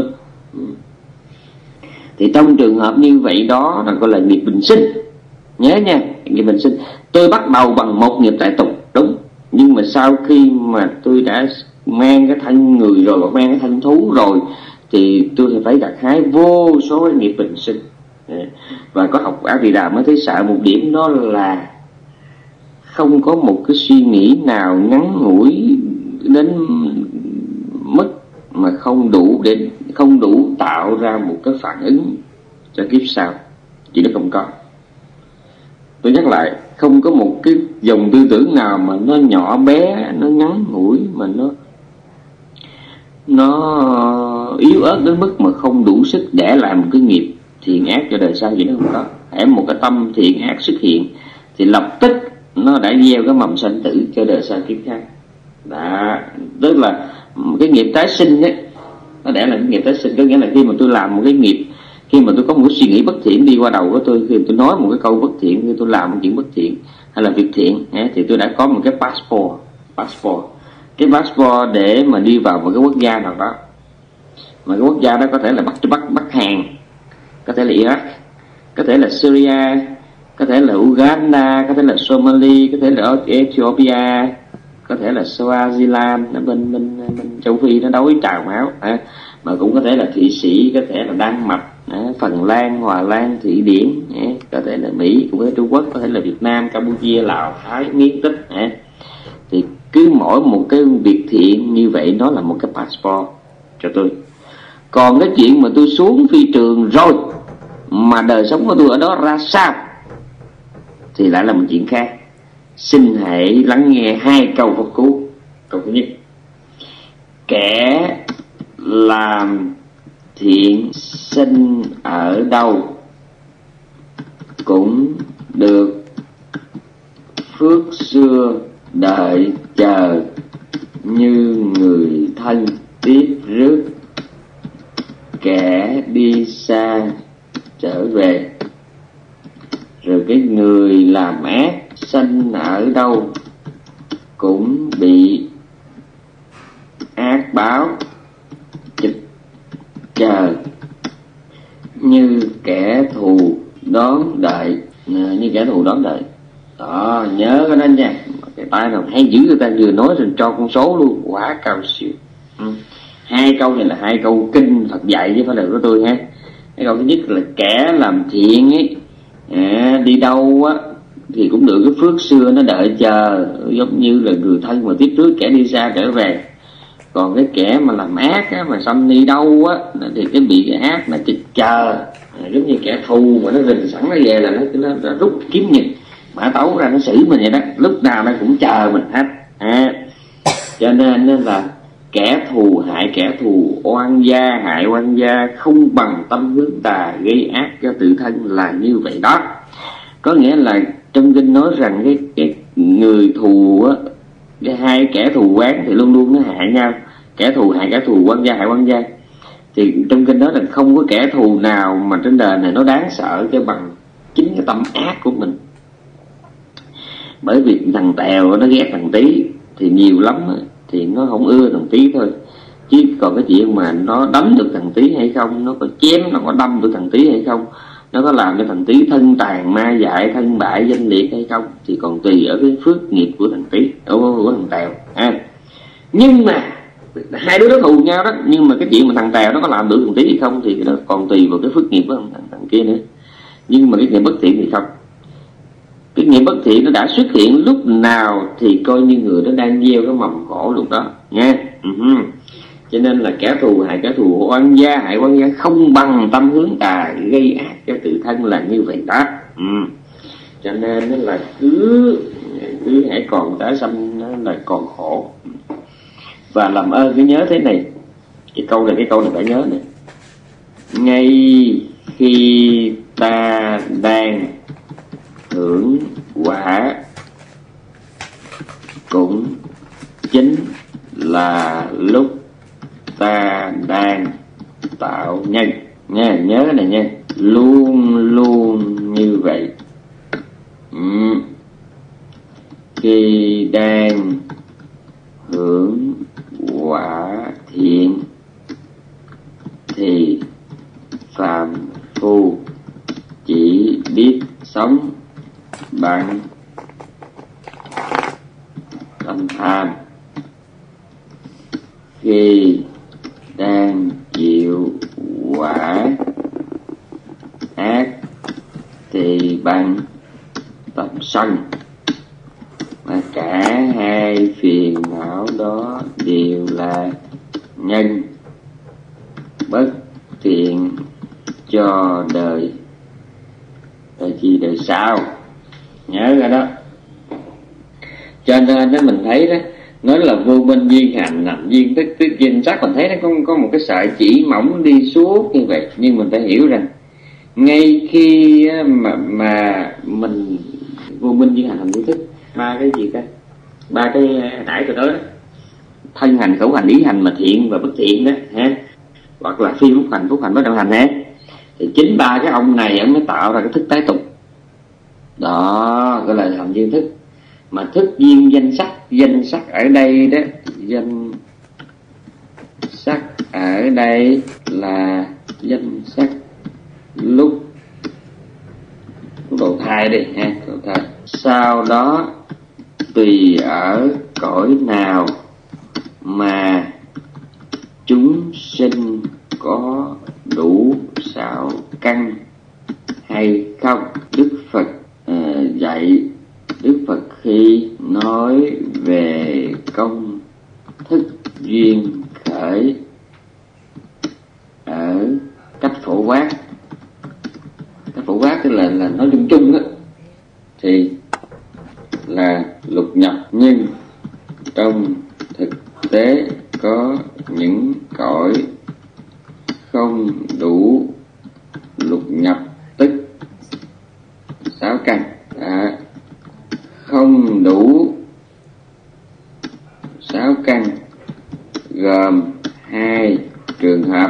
Thì trong trường hợp như vậy đó là gọi là nghiệp bình sinh. Nhớ nha, nghiệp bình sinh tôi bắt đầu bằng một nghiệp tại tục đúng, nhưng mà sau khi mà tôi đã mang cái thân người rồi và mang cái thân thú rồi thì tôi phải gặt hái vô số nghiệp bình sinh. Và có học A Di Đà mới thấy sợ một điểm, đó là không có một cái suy nghĩ nào ngắn ngủi đến mức mà không đủ tạo ra một cái phản ứng cho kiếp sau. Chỉ nó không có. Tôi nhắc lại, không có một cái dòng tư tưởng nào mà nó nhỏ bé, nó ngắn ngủi, mà nó yếu ớt đến mức mà không đủ sức để làm một cái nghiệp thiện ác cho đời sau. Vậy nó không có. Hễ một cái tâm thiện ác xuất hiện thì lập tức nó đã gieo cái mầm sanh tử cho đời sau kiếp khác. Đó, tức là cái nghiệp tái sinh ấy, nó để là cái nghiệp tái sinh. Có nghĩa là khi mà tôi làm một cái nghiệp, khi mà tôi có một cái suy nghĩ bất thiện đi qua đầu của tôi, khi mà tôi nói một cái câu bất thiện, khi tôi làm một chuyện bất thiện hay là việc thiện thì tôi đã có một cái passport. Cái passport để mà đi vào một cái quốc gia nào đó, mà cái quốc gia đó có thể là Bắc Hàn, có thể là Iraq, có thể là Syria, có thể là Uganda, có thể là Somalia, có thể là Ethiopia, có thể là Swaziland ở bên châu Phi nó đói trào máu, mà cũng có thể là Thụy Sĩ, có thể là Đan Mạch, Phần Lan, Hòa Lan, Thụy Điển, có thể là Mỹ, cũng có thể Trung Quốc, có thể là Việt Nam, Campuchia, Lào, Thái, Miến Tích. Thì cứ mỗi một cái việc thiện như vậy nó là một cái passport cho tôi. Còn cái chuyện mà tôi xuống phi trường rồi mà đời sống của tôi ở đó ra sao thì lại là một chuyện khác. Xin hãy lắng nghe hai câu pháp cú. Câu thứ nhất: kẻ làm thiện sinh ở đâu cũng được phước xưa đợi chờ như người thân tiếp rước, kẻ đi xa trở về. Rồi cái người làm ác sanh ở đâu cũng bị ác báo chực chờ như kẻ thù đón đợi. Đó, nhớ cái đó nha. Cái tay nào hay dữ người ta vừa nói rồi cho con số luôn, quá cao siêu. Hai câu này là hai câu kinh Phật dạy chứ phải là của tôi ha. Cái câu thứ nhất là kẻ làm thiện ấy, đi đâu á thì cũng được cái phước xưa nó đợi chờ, giống như là người thân mà tiếp trước kẻ đi xa trở về. Còn cái kẻ mà làm ác á, mà sanh đi đâu á thì cái bị cái ác nó chực chờ, giống như kẻ thù mà nó rình sẵn nó về là nó rút kiếm nhật mã tấu ra nó xử mình vậy đó, lúc nào nó cũng chờ mình hết. Cho nên là kẻ thù hại kẻ thù, oan gia hại oan gia, không bằng tâm hướng tà gây ác cho tự thân là như vậy đó. Có nghĩa là trong kinh nói rằng cái người thù á, cái hai kẻ thù oán thì luôn luôn nó hại nhau, kẻ thù hại kẻ thù, oan gia hại oan gia. Thì trong kinh nói là không có kẻ thù nào mà trên đời này nó đáng sợ cho bằng chính cái tâm ác của mình. Bởi vì thằng Tèo nó ghét thằng Tí, thì nhiều lắm thì nó không ưa thằng Tý thôi, chứ còn cái chuyện mà nó đánh được thằng Tý hay không, nó có chém, nó có đâm được thằng Tý hay không, nó có làm cho thằng Tý thân tàn ma dại, thân bại danh liệt hay không, thì còn tùy ở cái phước nghiệp của thằng Tý, của thằng Tèo ha. Nhưng mà hai đứa đó thù nhau đó, nhưng mà cái chuyện mà thằng Tèo nó có làm được thằng Tý hay không thì nó còn tùy vào cái phước nghiệp của thằng kia nữa. Nhưng mà cái nghiệp bất thiện thì không. Cái nghiệp bất thiện nó đã xuất hiện lúc nào thì coi như người đó đang gieo cái mầm khổ lúc đó nha. Cho nên là kẻ thù hại kẻ thù, oan gia hại oan gia không bằng tâm hướng tà gây ác cho tự thân là như vậy đó. Cho nên nó là cứ hãy còn tái sanh nó là còn khổ. Và làm ơn cứ nhớ thế này, cái câu này phải nhớ này. Ngay khi ta đang hưởng quả cũng chính là lúc ta đang tạo nhân nha, nhớ cái này nha, luôn luôn như vậy. Khi đang hưởng quả thiện thì phàm phu chỉ biết sống bằng tâm tham. Khi đang chịu quả ác thì bằng tâm sân. Mà cả hai phiền não đó đều là nhân bất thiện cho đời chi đời sau. Nhớ ra đó. Cho nên đó mình thấy đó, nói là vô minh duyên hành, hành duyên tức duyên sắc, mình thấy nó có một cái sợi chỉ mỏng đi suốt như vậy. Nhưng mình phải hiểu rằng ngay khi mà mình vô minh duyên hành, hành duyên thức, ba cái gì ta, ba cái nãy tôi nói đó, thân hành khẩu hành ý hành mà thiện và bất thiện đó ha, hoặc là phi phúc hành bất đạo hành ha, thì chính ba cái ông này ông mới tạo ra cái thức tái tục đó, gọi là hành duyên thức. Mà thức duyên danh sắc ở đây đó, danh sắc ở đây là danh sắc lúc đầu thai đi ha, đầu thai. Sau đó tùy ở cõi nào mà chúng sinh có đủ xảo căn hay không. Đức Phật dạy, Đức Phật khi nói về công thức duyên khởi ở cách phổ quát, tức là nói chung chung đó, thì là lục nhập. Nhưng trong thực tế có những cõi không đủ lục nhập, tức sáu căn, không đủ sáu căn gồm hai trường hợp.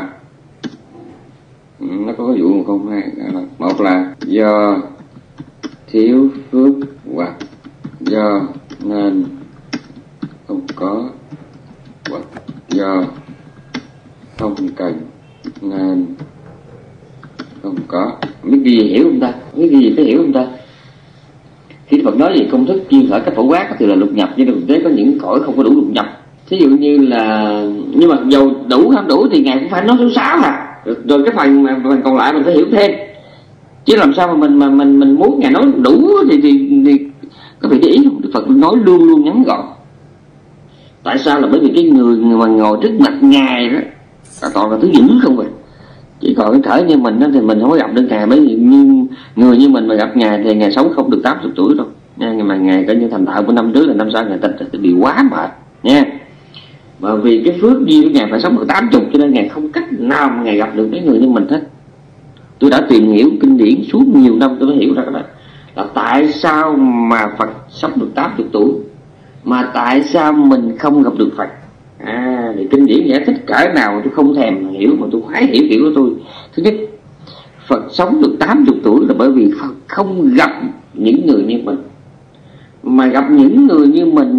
Nó có vụ không hai? Một là do thiếu phước hoặc do nên không có, hoặc do không cần nên không có. Biết gì hiểu không ta? Biết gì phải hiểu không ta? Khi Phật nói về công thức chuyên khởi cách phổ quát thì là lục nhập, nhưng thực tế có những cõi không có đủ lục nhập. Thí dụ như là, nhưng mà dầu đủ không đủ thì ngài cũng phải nói số 6 rồi cái phần còn lại mình phải hiểu thêm. Chứ làm sao mà mình muốn ngài nói đủ thì có bị cái ý không? Đức Phật nói luôn luôn ngắn gọn. Tại sao? Là bởi vì cái người mà ngồi trước mặt ngài đó toàn là thứ dữ không vậy. Chỉ còn cái thể như mình đó thì mình không có gặp được ngài, bởi vì người như mình mà gặp ngài thì ngài sống không được 80 tuổi đâu nha. Mà ngài coi như thành thạo của năm trước là năm sau ngài tịch thì bị quá mệt nha. Mà vì cái phước duyên của ngài phải sống được 80 cho nên ngài không cách nào mà ngài gặp được mấy người như mình hết. Tôi đã tìm hiểu kinh điển suốt nhiều năm tôi mới hiểu ra đó là tại sao mà Phật sống được 80 tuổi mà tại sao mình không gặp được Phật. Thì kinh điển giải thích cỡ nào tôi không thèm hiểu, mà tôi khoái hiểu kiểu của tôi. Thứ nhất, Phật sống được 80 tuổi là bởi vì Phật không gặp những người như mình. Mà gặp những người như mình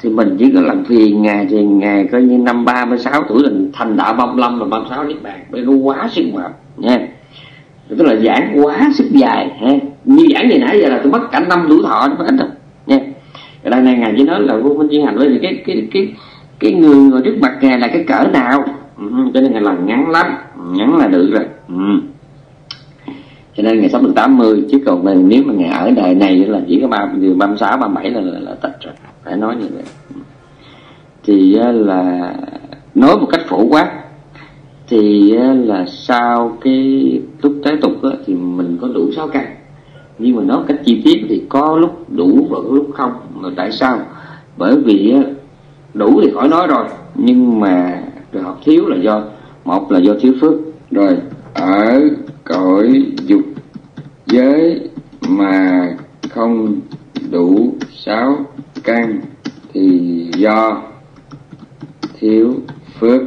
thì mình chỉ có làm phiền Ngài thì Ngài coi như năm 36 tuổi là thành đạo 35 và 36 niết bàn, bởi nó quá sức mệt nha. Tức là giảng quá sức dài ha. Như giảng gì nãy giờ là tôi mất cả năm tuổi thọ nó mới ít rồi nha. Ở đây này Ngài chỉ nói là vô minh chuyên hành, bởi vì cái người ngồi trước mặt Ngài là cái cỡ nào, cho nên Ngài làm ngắn lắm, ngắn là được rồi. Cho nên Ngài sống được 80, chứ còn mình nếu mà Ngài ở đời này là chỉ có 36, 37 là tịch rồi, phải nói như vậy. Thì là nói một cách phổ quát thì là sau cái lúc tế tục thì mình có đủ 6 căn, nhưng mà nói cách chi tiết thì có lúc đủ và có lúc không. Mà tại sao? Bởi vì đủ thì khỏi nói rồi, nhưng mà trường hợp thiếu là do, một là do thiếu phước, rồi ở cõi dục giới mà không đủ 6 căn thì do thiếu phước.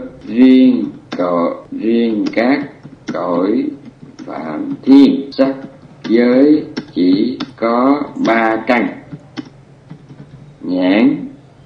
Riêng các cõi phạm thiên sắc giới chỉ có 3 căn: nhãn,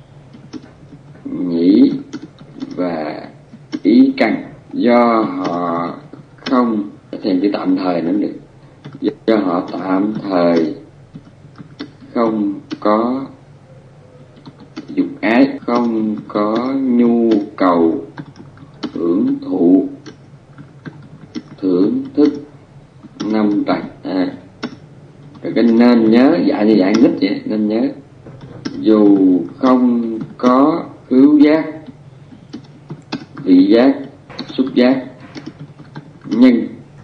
nhĩ và ý căn. Do họ không, thêm chữ tạm thời nữa được, do họ tạm thời không có dục ái, không có nhu cầu hưởng thụ thưởng thức 5 tầng. Rồi cái nên nhớ, dạy như dạy nít vậy, nên nhớ dù không có khứu giác, vị giác, xúc giác, nhưng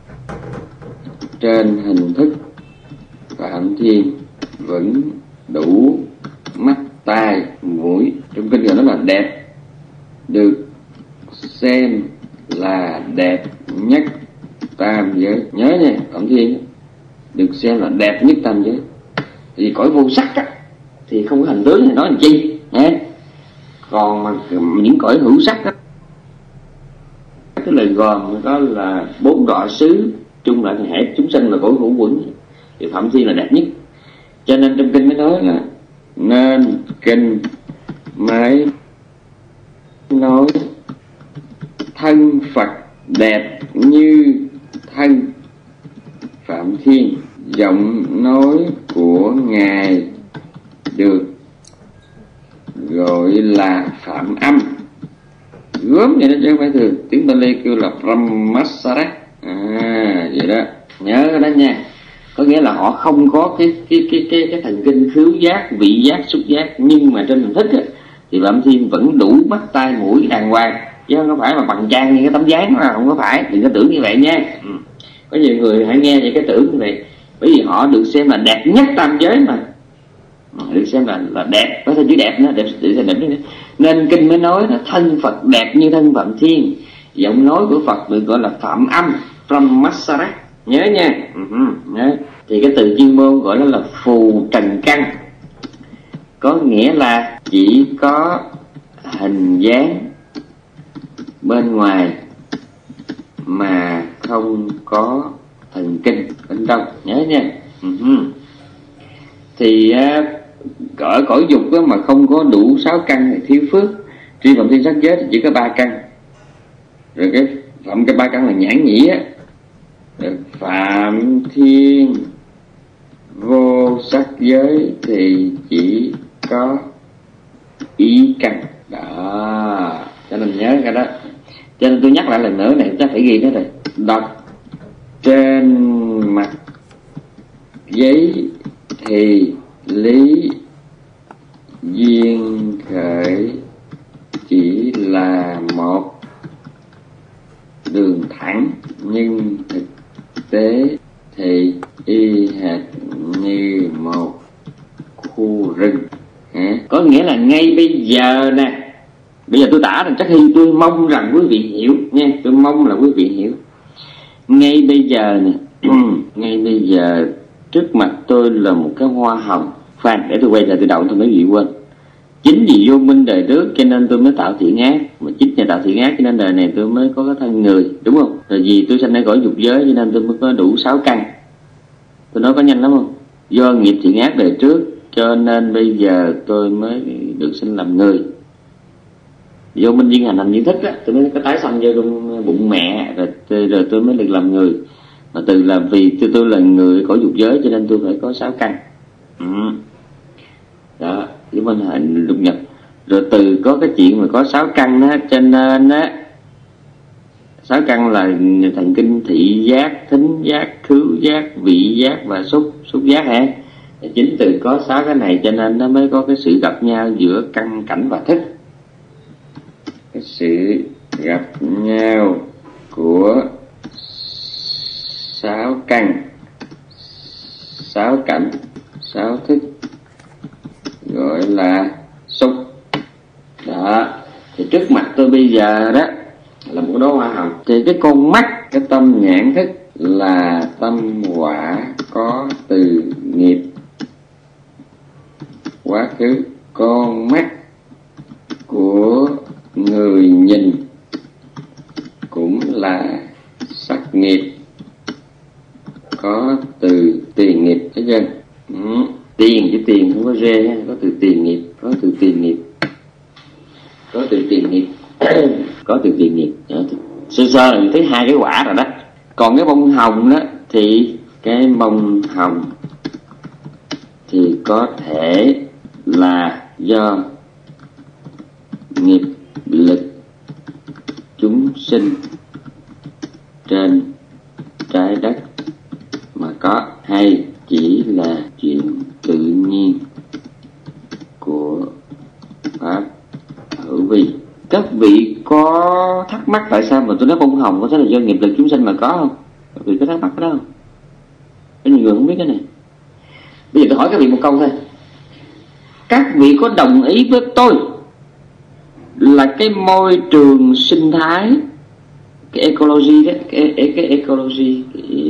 trên hình thức phạm thiên vẫn đủ mắt, tai, mũi. Trong kinh gọi nó là đẹp, được xem là đẹp nhất tam giới. Nhớ nha, phạm thiên được xem là đẹp nhất tam giới. Thì cõi vô sắc á thì không có hình tướng thì nói làm chi nhé. Còn mà những cõi hữu sắc á, tức là gồm đó là 4 đọa xứ, chung lại thì hệ chúng sinh là cõi hữu quẩn, thì phạm thiên là đẹp nhất. Cho nên trong kinh mới nói là nên kinh mới nói thân Phật đẹp như thân phạm thiên. Giọng nói của Ngài được gọi là phạm âm, gớm vậy đó chứ không phải thường. Tiếng Bali kêu là Brahmasara. Vậy đó, nhớ cái đó nha. Có nghĩa là họ không có cái thần kinh khứu giác, vị giác, xúc giác, nhưng mà trên hình thức thì phạm thiên vẫn đủ mắt, tai, mũi đàng hoàng, chứ không phải mà bằng trang như cái tấm dáng đó, không có phải. Đừng có tưởng như vậy nha. Có nhiều người hãy nghe những cái tưởng như vậy, bởi vì họ được xem là đẹp nhất tam giới mà, được xem là đẹp, có thêm chữ đẹp nữa, đẹp nữa. Nên kinh mới nói là thân Phật đẹp như thân phạm thiên. Giọng nói của Phật được gọi là phạm âm, Brahmasara. Nhớ nha. Nhớ. Thì cái từ chuyên môn gọi nó là phù trần căn, có nghĩa là chỉ có hình dáng bên ngoài mà không có thần kinh bên trong. Nhớ nha. Thì ở cõi dục mà không có đủ 6 căn thì thiếu phước. Riêng phạm thiên sắc giới thì chỉ có 3 căn. Rồi cái 3 căn là nhãn nhĩ á. Rồi phạm thiên vô sắc giới thì chỉ có ý căn đó. Cho nên nhớ cái đó. Cho nên tôi nhắc lại lần nữa này, chắc phải ghi cái này. Đọc trên mặt giấy thì lý duyên khởi chỉ là một đường thẳng, nhưng thực tế thì y hệt như một khu rừng. Có nghĩa là ngay bây giờ nè, bây giờ tôi tả rằng chắc Hy tôi mong rằng quý vị hiểu nha, tôi mong là quý vị hiểu. Ngay bây giờ nè, ngay bây giờ trước mặt tôi là một cái hoa hồng. Khoan, để tôi quay lại từ đầu tôi mới bị quên. Chính vì vô minh đời trước cho nên tôi mới tạo thiện ác, mà chính nhờ tạo thiện ác cho nên đời này tôi mới có cái thân người, đúng không? Rồi vì tôi sanh ở cõi dục giới cho nên tôi mới có đủ 6 căn. Tôi nói có nhanh lắm không? Do nghiệp thiện ác đời trước cho nên bây giờ tôi mới được sinh làm người. Vô minh duyên hành viên thức á, tôi mới có tái sanh vô trong bụng mẹ, rồi tôi mới được làm người. Mà từ là vì tôi là người có dục giới cho nên tôi phải có 6 căn. Đó, với minh hạnh lục nhập. Rồi từ có cái chuyện mà có 6 căn á, cho nên á 6 căn là thần kinh thị giác, thính giác, khứu giác, vị giác và xúc giác ha. Chính từ có 6 cái này cho nên nó mới có cái sự gặp nhau giữa căn, cảnh và thức. Cái sự gặp nhau của 6 căn, 6 cảnh, 6 thức gọi là xúc. Đó, thì trước mặt tôi bây giờ đó là một đóa hoa hồng. Thì cái con mắt, cái tâm nhãn thức là tâm quả có từ nghiệp quá khứ. Con mắt của người nhìn cũng là sắc nghiệp có từ tiền nghiệp, thấy chưa? Tiền chứ tiền không có rê ha, có từ tiền nghiệp, có từ tiền nghiệp, có từ tiền nghiệp, có từ tiền nghiệp. Sơ sơ là thấy 2 cái quả rồi đó. Còn cái bông hồng đó thì cái bông hồng thì có thể là do nghiệp lực chúng sinh trên trái đất mà có, hay chỉ là chuyện tự nhiên của pháp hữu vi. Các vị có thắc mắc tại sao mà tôi nói bông hồng có thể là do nghiệp lực chúng sinh mà có không? Các vị có thắc mắc cái đó không? Có nhiều người không biết cái này. Bây giờ tôi hỏi các vị một câu thôi. Các vị có đồng ý với tôi là cái môi trường sinh thái, cái ecology đó, cái ecology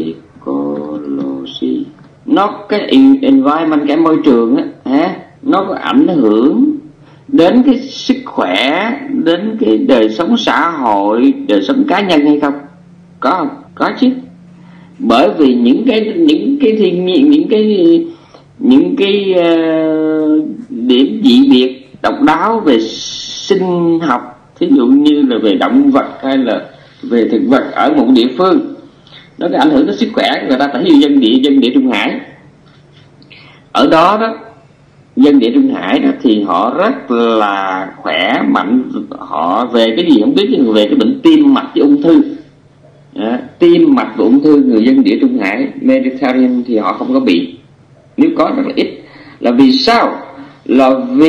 nó, cái environment, cái môi trường á, nó có ảnh hưởng đến cái sức khỏe, đến cái đời sống xã hội, đời sống cá nhân hay không? Có không? Có chứ. Bởi vì những cái thiên nhiên, những cái điểm dị biệt độc đáo về sinh học, thí dụ như là về động vật hay là về thực vật ở một địa phương, nó có ảnh hưởng đến sức khỏe người ta. Phải như dân địa Trung Hải ở đó đó, dân địa Trung Hải đó thì họ rất là khỏe mạnh. Họ về cái gì không biết, nhưng về cái bệnh tim mạch với ung thư. Tim mạch và ung thư người dân địa Trung Hải Mediterranean thì họ không có bị, nếu có rất là ít. Là vì sao? Là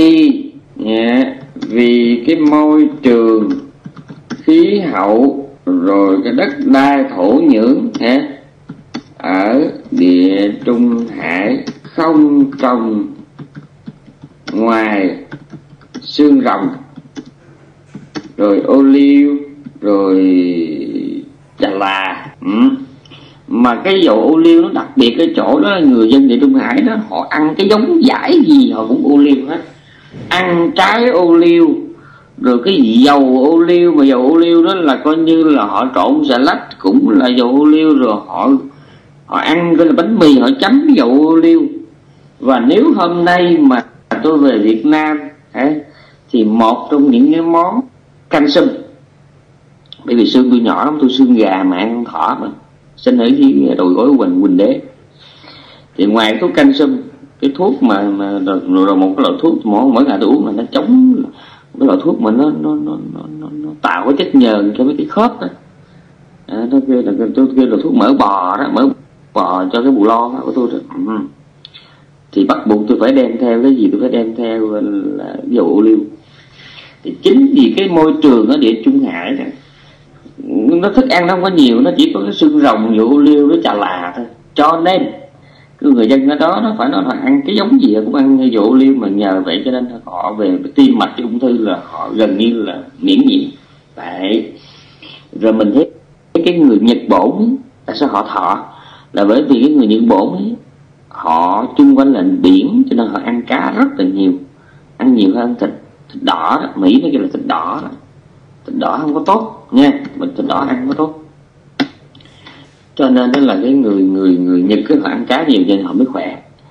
vì cái môi trường, khí hậu, rồi cái đất đai thổ nhưỡng ở địa Trung Hải không trồng ngoài xương rồng, rồi ô liu, rồi chà là. Mà cái dầu ô liu nó đặc biệt cái chỗ đó, người dân địa Trung Hải đó họ ăn cái giống vải gì họ cũng ô liu hết. Ăn trái ô liu, rồi cái dầu ô liu, mà dầu ô liu đó là coi như là họ trộn salad cũng là dầu ô liu, rồi họ ăn cái là bánh mì họ chấm dầu ô liu. Và nếu hôm nay mà tôi về Việt Nam thì một trong những cái món canh sâm, bởi vì xương tôi nhỏ lắm, tôi xương gà mà ăn không thỏ mà sinh ở dưới đồi gối Quỳnh Đế, thì ngoài thuốc canh sâm, cái thuốc mà rồi một cái loại thuốc mỗi ngày tôi uống là nó chống, cái loại thuốc mà nó tạo cái chất nhờn cho mấy cái khớp đó. Tôi kêu là thuốc mỡ bò đó, mỡ bò cho cái bù lo của tôi rồi. Thì bắt buộc tôi phải đem theo cái gì, tôi phải đem theo là dầu ô liu. Thì chính vì cái môi trường ở địa Trung Hải này, nó thức ăn nó không có nhiều, nó chỉ có cái xương rồng, dầu ô liu với chà là thôi, cho nên cái người dân ở đó nó phải nói là ăn cái giống gì cũng ăn dầu ô liu. Mà nhờ vậy cho nên họ về tim mạch với ung thư là họ gần như là miễn nhiễm. Vậy rồi mình thấy cái người Nhật Bản tại sao họ thọ, là bởi vì cái người Nhật Bản ấy, họ chung quanh là biển cho nên họ ăn cá rất là nhiều, ăn nhiều hơn thịt đỏ đó. Mỹ nó kêu là thịt đỏ đó. Thịt đỏ không có tốt nha, mình thịt đỏ ăn không có tốt, cho nên đó là cái người Nhật cứ họ ăn cá nhiều cho nên họ mới khỏe.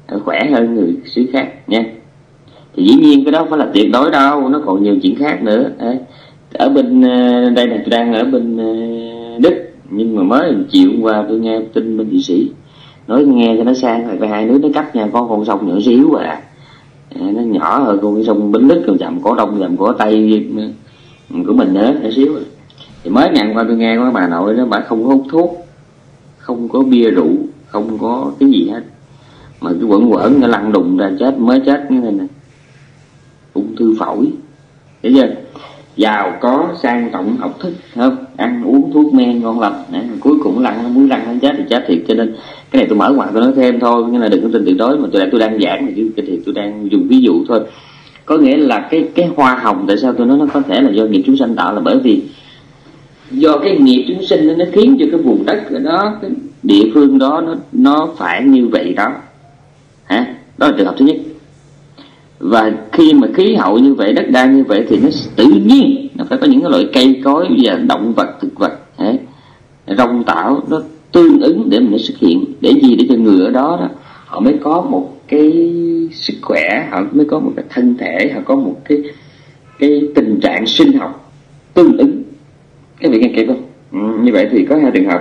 khỏe hơn người xứ khác nha. Thì dĩ nhiên cái đó không phải là tuyệt đối đâu, nó còn nhiều chuyện khác nữa. Ở bên đây này tôi đang ở bên Đức, nhưng mà mới chiều hôm qua tôi nghe tin bên Thụy Sĩ nói nghe cho nó sang rồi, hai nước nó cách nha, có con sông nhỏ xíu à, nó nhỏ hơn con sông Bến Lức, còn dầm Cỏ Đông, dầm Cỏ Tây của mình nữa, nhỏ xíu. Thì mới ngày hôm qua tôi nghe có bà nội đó, bà không hút thuốc, không có bia rượu, không có cái gì hết, mà cái quẩn nó lăn đùng ra chết, mới chết như thế này, ung thư phổi. Thấy chưa? Giàu có sang trọng ẩm thực, không ăn uống thuốc men ngon lành, cuối cùng lăn, muốn lăn nó chết thì chết thiệt. Cho nên cái này tôi mở ngoặt tôi nói thêm thôi, nhưng là đừng có tin tuyệt đối, mà tôi đang giảng mà chứ thì tôi đang dùng ví dụ thôi. Có nghĩa là cái hoa hồng, tại sao tôi nói nó có thể là do nghiệp chúng sanh tạo, là bởi vì do cái nghiệp chúng sinh nó khiến cho cái vùng đất ở đó, cái địa phương đó nó phải như vậy đó, đó là trường hợp thứ nhất. Và khi mà khí hậu như vậy, đất đai như vậy, thì nó tự nhiên nó phải có những cái loại cây cối và động vật, thực vật, rong tảo nó tương ứng để mình nó xuất hiện. Để gì? Để cho người ở đó họ mới có một cái sức khỏe, họ mới có một cái thân thể, họ có một cái tình trạng sinh học tương ứng. Các vị nghe kịp không? Như vậy thì có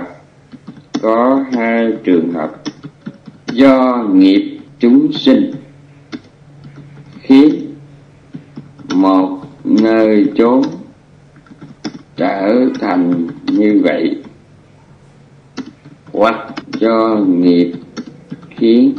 hai trường hợp do nghiệp chúng sinh khiến một nơi chốn trở thành như vậy, hoặc do nghiệp khiến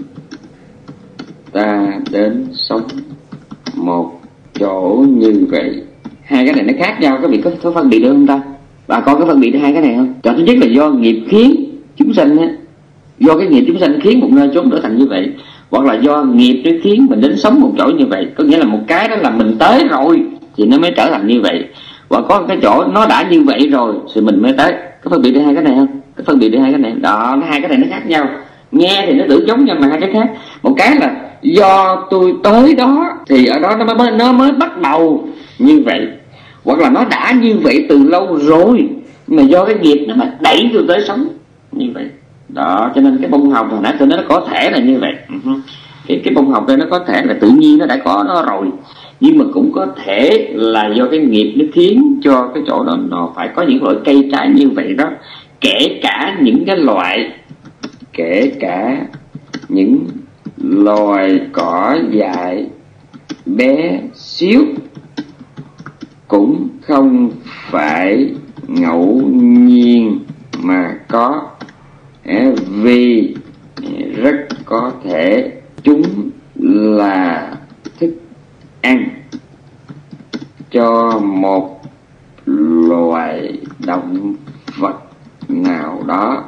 ta đến sống một chỗ như vậy. Hai cái này nó khác nhau, các vị có phân biệt được không ta? Bà con có phân biệt được hai cái này không? Chỗ thứ nhất là do nghiệp khiến chúng sanh á, do cái nghiệp chúng sanh khiến một nơi chốn trở thành như vậy, hoặc là do nghiệp nó khiến mình đến sống một chỗ như vậy. Có nghĩa là một cái đó là mình tới rồi thì nó mới trở thành như vậy, hoặc có cái chỗ nó đã như vậy rồi thì mình mới tới. Có phân biệt được hai cái này không? Có phân biệt được hai cái này đó, hai cái này nó khác nhau. Nghe thì nó tưởng giống nhau mà hai cái khác. Một cái là do tôi tới đó thì ở đó nó mới bắt đầu như vậy, hoặc là nó đã như vậy từ lâu rồi, mà do cái nghiệp nó mà đẩy tôi tới sống như vậy đó. Cho nên cái bông hồng hồi nãy tôi nói nó có thể là như vậy. Cái bông hồng đây nó có thể là tự nhiên nó đã có nó rồi, nhưng mà cũng có thể là do cái nghiệp nó khiến cho cái chỗ đó nó phải có những loại cây trái như vậy đó. Kể cả những loài cỏ dại bé xíu cũng không phải ngẫu nhiên mà có, vì rất có thể chúng là thức ăn cho một loài động vật nào đó,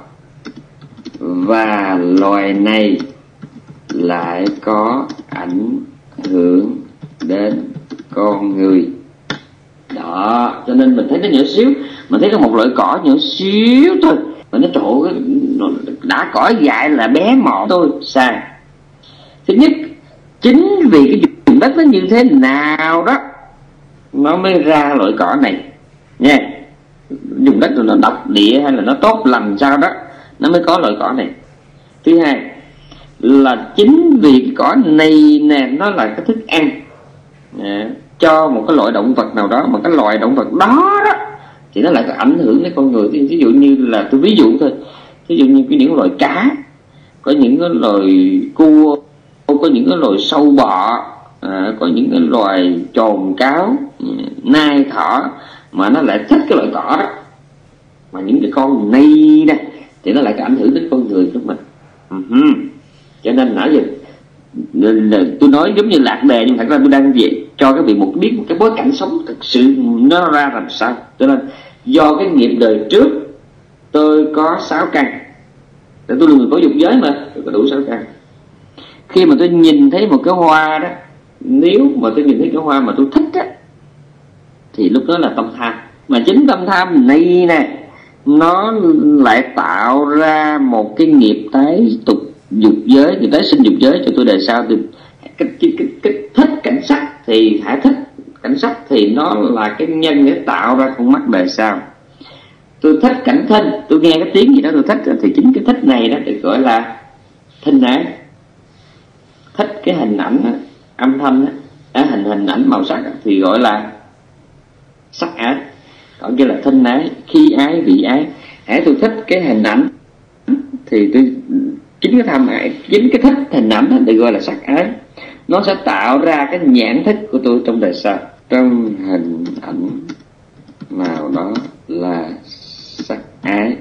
và loài này lại có ảnh hưởng đến con người đó. Cho nên mình thấy nó nhỏ xíu, mình thấy có một loại cỏ nhỏ xíu thôi mà nó trộn đã cỏ dại là bé mọn thôi, sai. Thứ nhất, chính vì cái vùng đất nó như thế nào đó nó mới ra loại cỏ này nha. Vùng đất nó độc địa hay là nó tốt lành sao đó nó mới có loại cỏ này. Thứ hai là chính vì cái cỏ này nè, nó là cái thức ăn cho một cái loại động vật nào đó, mà cái loại động vật đó thì nó lại có ảnh hưởng đến con người. Ví dụ như là tôi ví dụ thôi, ví dụ như những loài cá, có những cái loài cua, có những cái loài sâu bọ, có những cái loài trồn cáo, nai thỏ mà nó lại thích cái loại cỏ đó, mà những cái con này nè thì nó lại có ảnh hưởng đến con người của mình. Cho nên nãy giờ tôi nói giống như lạc đề, nhưng thật ra tôi đang về cho các vị một biết một cái bối cảnh sống thực sự nó ra làm sao. Cho nên do cái nghiệp đời trước tôi có 6 căn, để tôi là người có dục giới mà tôi có đủ 6 căn. Khi mà tôi nhìn thấy một cái hoa đó, nếu mà tôi nhìn thấy cái hoa mà tôi thích á, thì lúc đó là tâm tham. Mà chính tâm tham này nè, nó lại tạo ra một cái nghiệp tái tục dục giới, nghiệp tái sinh dục giới cho tôi đời sau. Cái thích cảnh sắc thì hãy thích cảnh sắc thì nó là cái nhân để tạo ra con mắt đời sau. Tôi thích cảnh thinh, tôi nghe cái tiếng gì đó tôi thích, thì chính cái thích này đó được gọi là thinh ái. thích cái hình ảnh á, âm thanh á, hình ảnh màu sắc á, thì gọi là sắc ái. Còn kia là thân ái, khí ái, vị ái. Tôi thích cái hình ảnh thì tôi chính cái tham ái, chính cái thích hình ảnh đó được gọi là sắc ái. Nó sẽ tạo ra cái nhãn thức của tôi trong đời sau. Trong hình ảnh nào đó là sắc ái,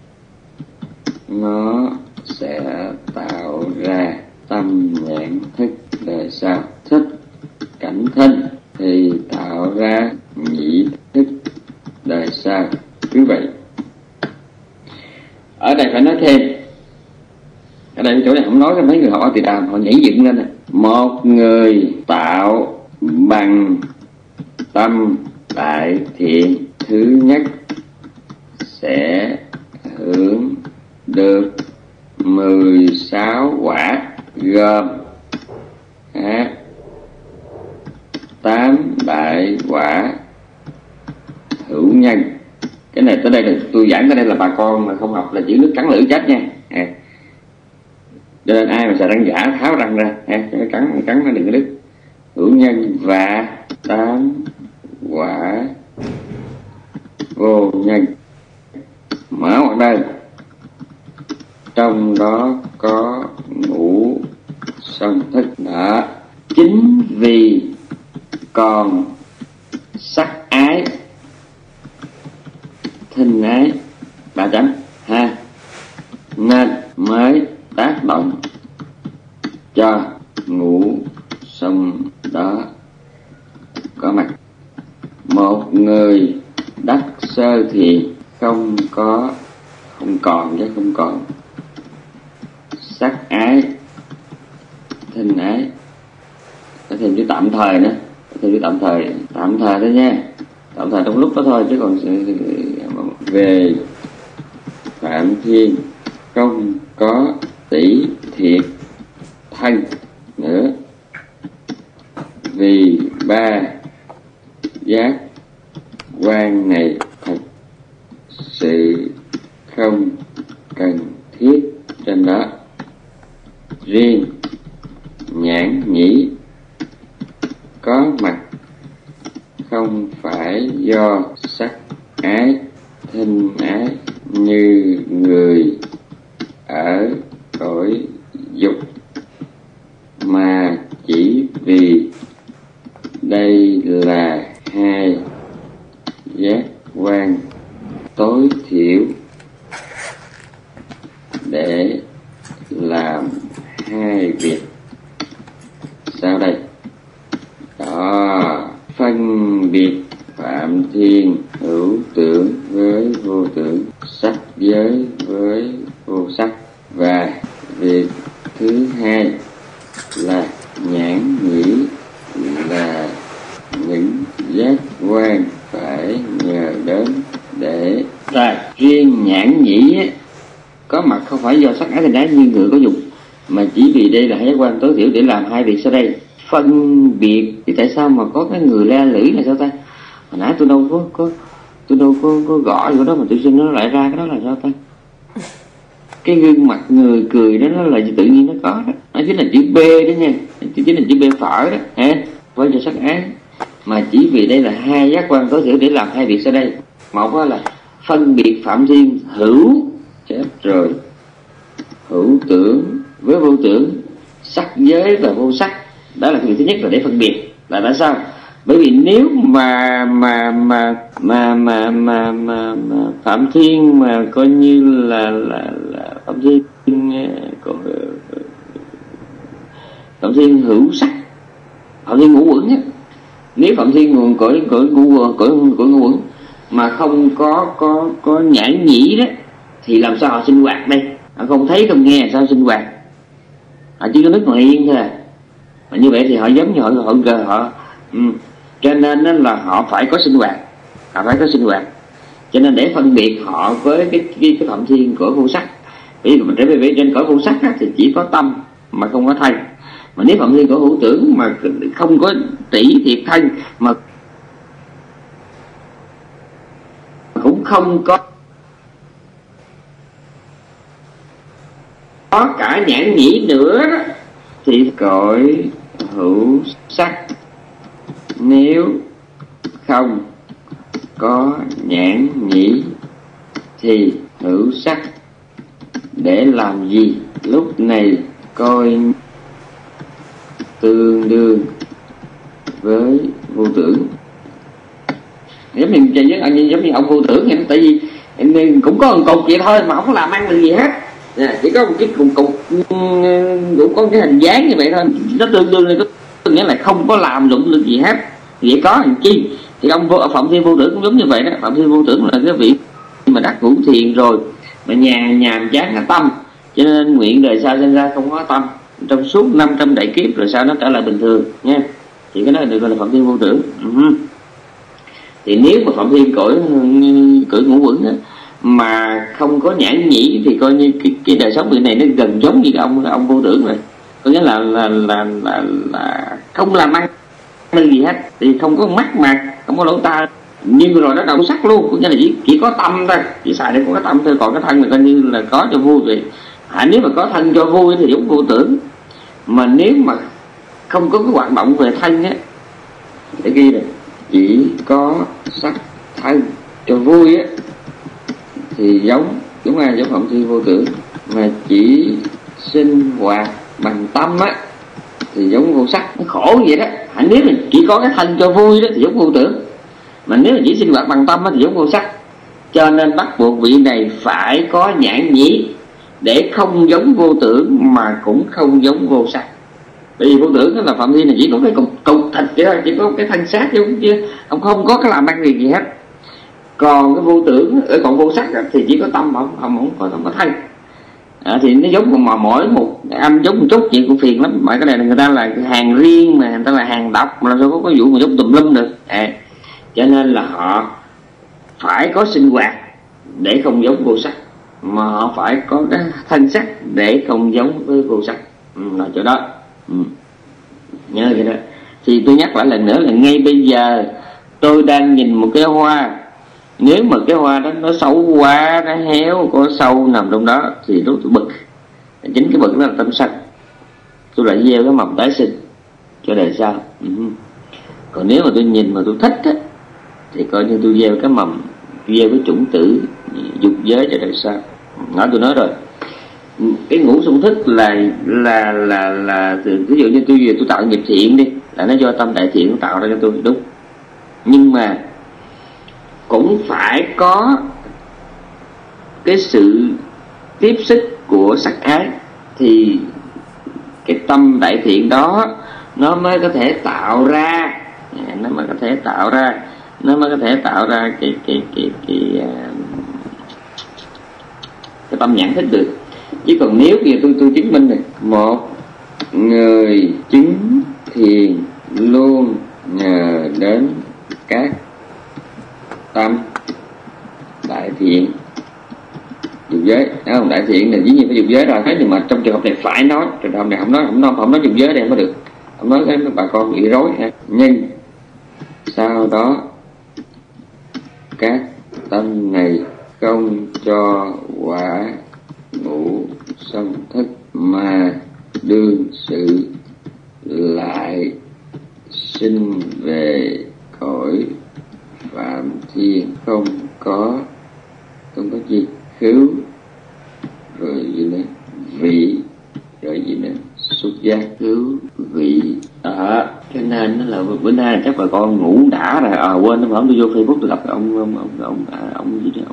nó sẽ tạo ra tâm nhãn thức đời sau. Thích cảnh thân thì tạo ra nhĩ thức đời sau. Cứ vậy. Ở đây phải nói thêm, ở đây chỗ này không nói, mấy người họ thì họ nhảy dựng lên này. Một người tạo bằng tâm đại thiện, thứ nhất sẽ hưởng được 16 quả, gồm 8 đại quả hữu nhân. Cái này tới đây là tôi giảng tới đây là bà con mà không học là chỉ nước cắn lưỡi chết nha. Cho nên ai mà xài răng giả tháo răng ra, cắn nó đừng có đứt. Hữu nhân và 8 quả vô nhân. Mở ngoặc đơn, trong đó có ngũ song thức đó. Chính vì còn sắc ái, thân ái, 3 chấm ha, nên mới tác động cho ngũ song đó có mặt. Một người đắc sơ thiện không còn sắc ái, thân ái, có thêm chữ tạm thời nữa, tạm thời thôi nha, tạm thời trong lúc đó thôi, chứ còn về Phạm Thiên không có tỷ thiệt thân nữa, vì 3 giác quan này thật sự không cần thiết trên đó. Riêng nhãn nhĩ có mặt không phải do sắc ái, thân ái như người ở cõi dục, mà chỉ vì đây là 2 giác quan tối thiểu để làm 2 việc sau đây. Đó, phân biệt Phạm Thiên hữu tưởng với vô tưởng, sắc giới với vô sắc. Và việc thứ hai là nhãn nhĩ là những giác quan phải nhờ đến để riêng nhãn nhĩ có mặt không phải do sắc ái thân ái như người có dục, mà chỉ vì đây là 2 giác quan tối thiểu để làm 2 việc sau đây. Phân biệt thì tại sao mà có cái người la lưỡi là sao ta? Hồi nãy tôi đâu có gõ vô đó mà tự nhiên nó lại ra cái đó là sao ta? Cái gương mặt người cười đó nó là tự nhiên nó có đó. Nó chính là chữ B đó nha, chính là chữ B phở đó ha, với cho sắc ái. Mà chỉ vì đây là 2 giác quan tối thiểu để làm 2 việc sau đây. Một là phân biệt Phạm Thiên hữu, chết rồi, hữu tưởng với vô tưởng, sắc giới và vô sắc. Đó là việc thứ nhất, là để phân biệt. Là tại sao? Bởi vì nếu mà Phạm Thiên mà coi như là Phạm Thiên hữu sắc, Phạm Thiên ngũ uẩn á, nếu Phạm Thiên nguồn cõi ngũ uẩn mà không có nhãn nhĩ đó thì làm sao họ sinh hoạt đây? Họ không thấy không nghe sao sinh hoạt? Họ chỉ có nước ngồi yên thôi à. Mà như vậy thì họ giống như họ cho nên là họ phải có sinh hoạt, cho nên để phân biệt họ với cái Phạm Thiên của vô sắc. Bởi vì mình trở về trên cõi vô sắc thì chỉ có tâm mà không có thân. Mà nếu Phạm Thiên của hữu tưởng mà không có tỷ thiệt thân, mà cũng không có cả nhãn nhĩ nữa đó, thì cõi hữu sắc, nếu không có nhãn nhĩ thì hữu sắc để làm gì? Lúc này coi tương đương với vô tưởng. Giống như ông vô tưởng vậy, tại vì cũng có một cục vậy thôi mà không có làm ăn được gì hết, chỉ có một cái cục cũng có cái hình dáng như vậy thôi, nó tương đương là có nghĩa là không có làm dụng được gì hết, vậy có làm chi? Thì ông Phạm Thiên Vô Tưởng cũng giống như vậy đó. Phạm Thiên Vô Tưởng là cái vị mà đắc ngũ thiền rồi mà nhàm chán cả tâm, cho nên nguyện đời sau sinh ra không có tâm trong suốt 500 đại kiếp rồi sau nó trở lại bình thường nha. Thì cái đó được gọi là Phạm Thiên Vô Tưởng. Thì nếu mà Phạm Thiên cõi ngũ quẩn đó, mà không có nhãn nhĩ thì coi như cái đời sống người này nó gần giống như ông Vô Tưởng rồi, có nghĩa là không làm ăn gì hết, thì không có mắt mà không có lỗ tai, nhưng rồi nó động sắc luôn, có nghĩa là chỉ có tâm thôi, chỉ xài để có cái tâm thôi, còn cái thân là coi như là có cho vui vậy. Nếu mà có thân cho vui thì giống Vô Tưởng, mà nếu mà không có cái hoạt động về thân á, để ghi này, chỉ có sắc thân cho vui á thì giống ai? Giống Phạm Thiên Vô Tưởng. Mà chỉ sinh hoạt bằng tâm á thì giống Vô Sắc. Nó khổ vậy đó. Nếu mà chỉ có cái thân cho vui đó thì giống Vô Tưởng, mà nếu mà chỉ sinh hoạt bằng tâm á thì giống Vô Sắc. Cho nên bắt buộc vị này phải có nhãn nhĩ để không giống Vô Tưởng mà cũng không giống Vô Sắc. Bởi vì Vô Tưởng là Phạm Thiên là chỉ có cái cục thịt vậy thôi, chỉ có cái thân xác chứ không có cái làm ăn gì hết. Còn cái Vô Tưởng, còn Vô Sắc thì chỉ có tâm, không có thân. Thì nó giống mà mỗi một âm giống một chút vậy cũng phiền lắm. Mà cái này là người ta là hàng riêng, mà người ta là hàng độc, mà sao có vụ mà giống tùm lum được. Cho nên là họ phải có sinh hoạt để không giống Vô Sắc, mà họ phải có cái thân sắc để không giống với Vô Sắc. Là chỗ đó. Nhớ vậy đó. Thì tôi nhắc lại lần nữa là ngay bây giờ tôi đang nhìn một cái hoa, nếu mà cái hoa đó nó xấu quá, nó héo, có sâu nằm trong đó thì lúc tôi bực, chính cái bực đó là tâm sân, tôi lại gieo cái mầm tái sinh cho đời sau. Còn nếu mà tôi nhìn mà tôi thích á, thì coi như tôi gieo cái mầm, gieo cái chủng tử dục giới cho đời sau. Tôi nói rồi, cái ngũ xung thức là ví dụ như tôi tạo nghiệp thiện đi, là nó do tâm đại thiện tạo ra cho tôi, đúng. Nhưng mà cũng phải có cái sự tiếp xúc của sắc ái thì cái tâm đại thiện đó nó mới có thể tạo ra cái tâm nhận thức được. Chứ còn nếu như tôi chứng minh này, một người chứng thiền luôn nhờ đến các tâm đại thiện dục giới, không? Đại thiện là dĩ nhiên phải dục giới rồi, thế nhưng mà trong trường hợp này phải nói, trường hợp này không nói dục giới đây mới được, không nói cái bà con bị rối ha. Nhưng sau đó các tâm này không cho quả ngũ song thức mà đương sự lại sinh về cõi Phạm Thiên, không có gì khứu, rồi gì nữa vị, rồi gì nữa xuất giác, khứu vị đó. Cho nên nó là bữa nay là chắc bà con ngủ đã rồi. Quên, hôm tôi vô Facebook tôi gặp ông gì đó,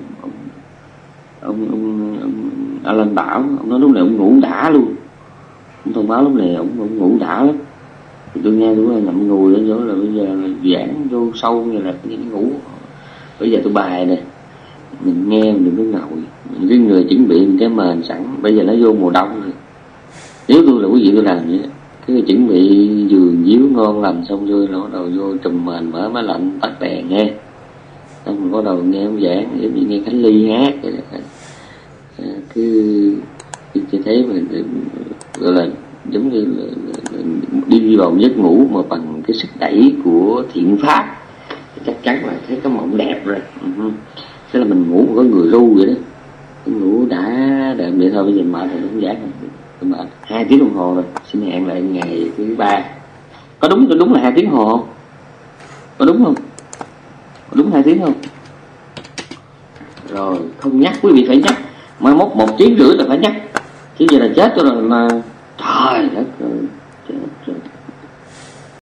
ông Alan Bảo, ông nói lúc này ông ngủ đã luôn, ông thông báo lúc này ông ngủ đã lắm. Thì tôi nghe tôi nằm ngồi lên chỗ là bây giờ là giảng vô sâu như là cái ngủ. Bây giờ tôi bài nè, mình nghe mình đừng có ngồi, mình cái người chuẩn bị một cái mền sẵn. Bây giờ nó vô mùa đông rồi, nếu tôi là quý vị tôi làm vậy, cái chuẩn bị giường díu ngon lành xong rồi là bắt đầu vô trùm mền, mở máy lạnh, tắt đèn nghe, xong mình bắt đầu nghe ông giảng giống như nghe Khánh Ly hát vậy đó. Cứ thấy mình gọi là giống như là đi vào giấc ngủ mà bằng cái sức đẩy của thiện pháp, chắc chắn là thấy cái mộng đẹp rồi. Thế là mình ngủ có người ru vậy đó, ngủ đã đẹp vậy thôi. Bây giờ mở thì cũng giải mà 2 tiếng đồng hồ rồi, xin hẹn lại ngày thứ 3. Có đúng là 2 tiếng hồ không? Có đúng không? Có đúng 2 tiếng không? Rồi không nhắc, quý vị phải nhắc, mai mốt 1 tiếng rưỡi là phải nhắc, chứ giờ là chết rồi mà trời đất ơi.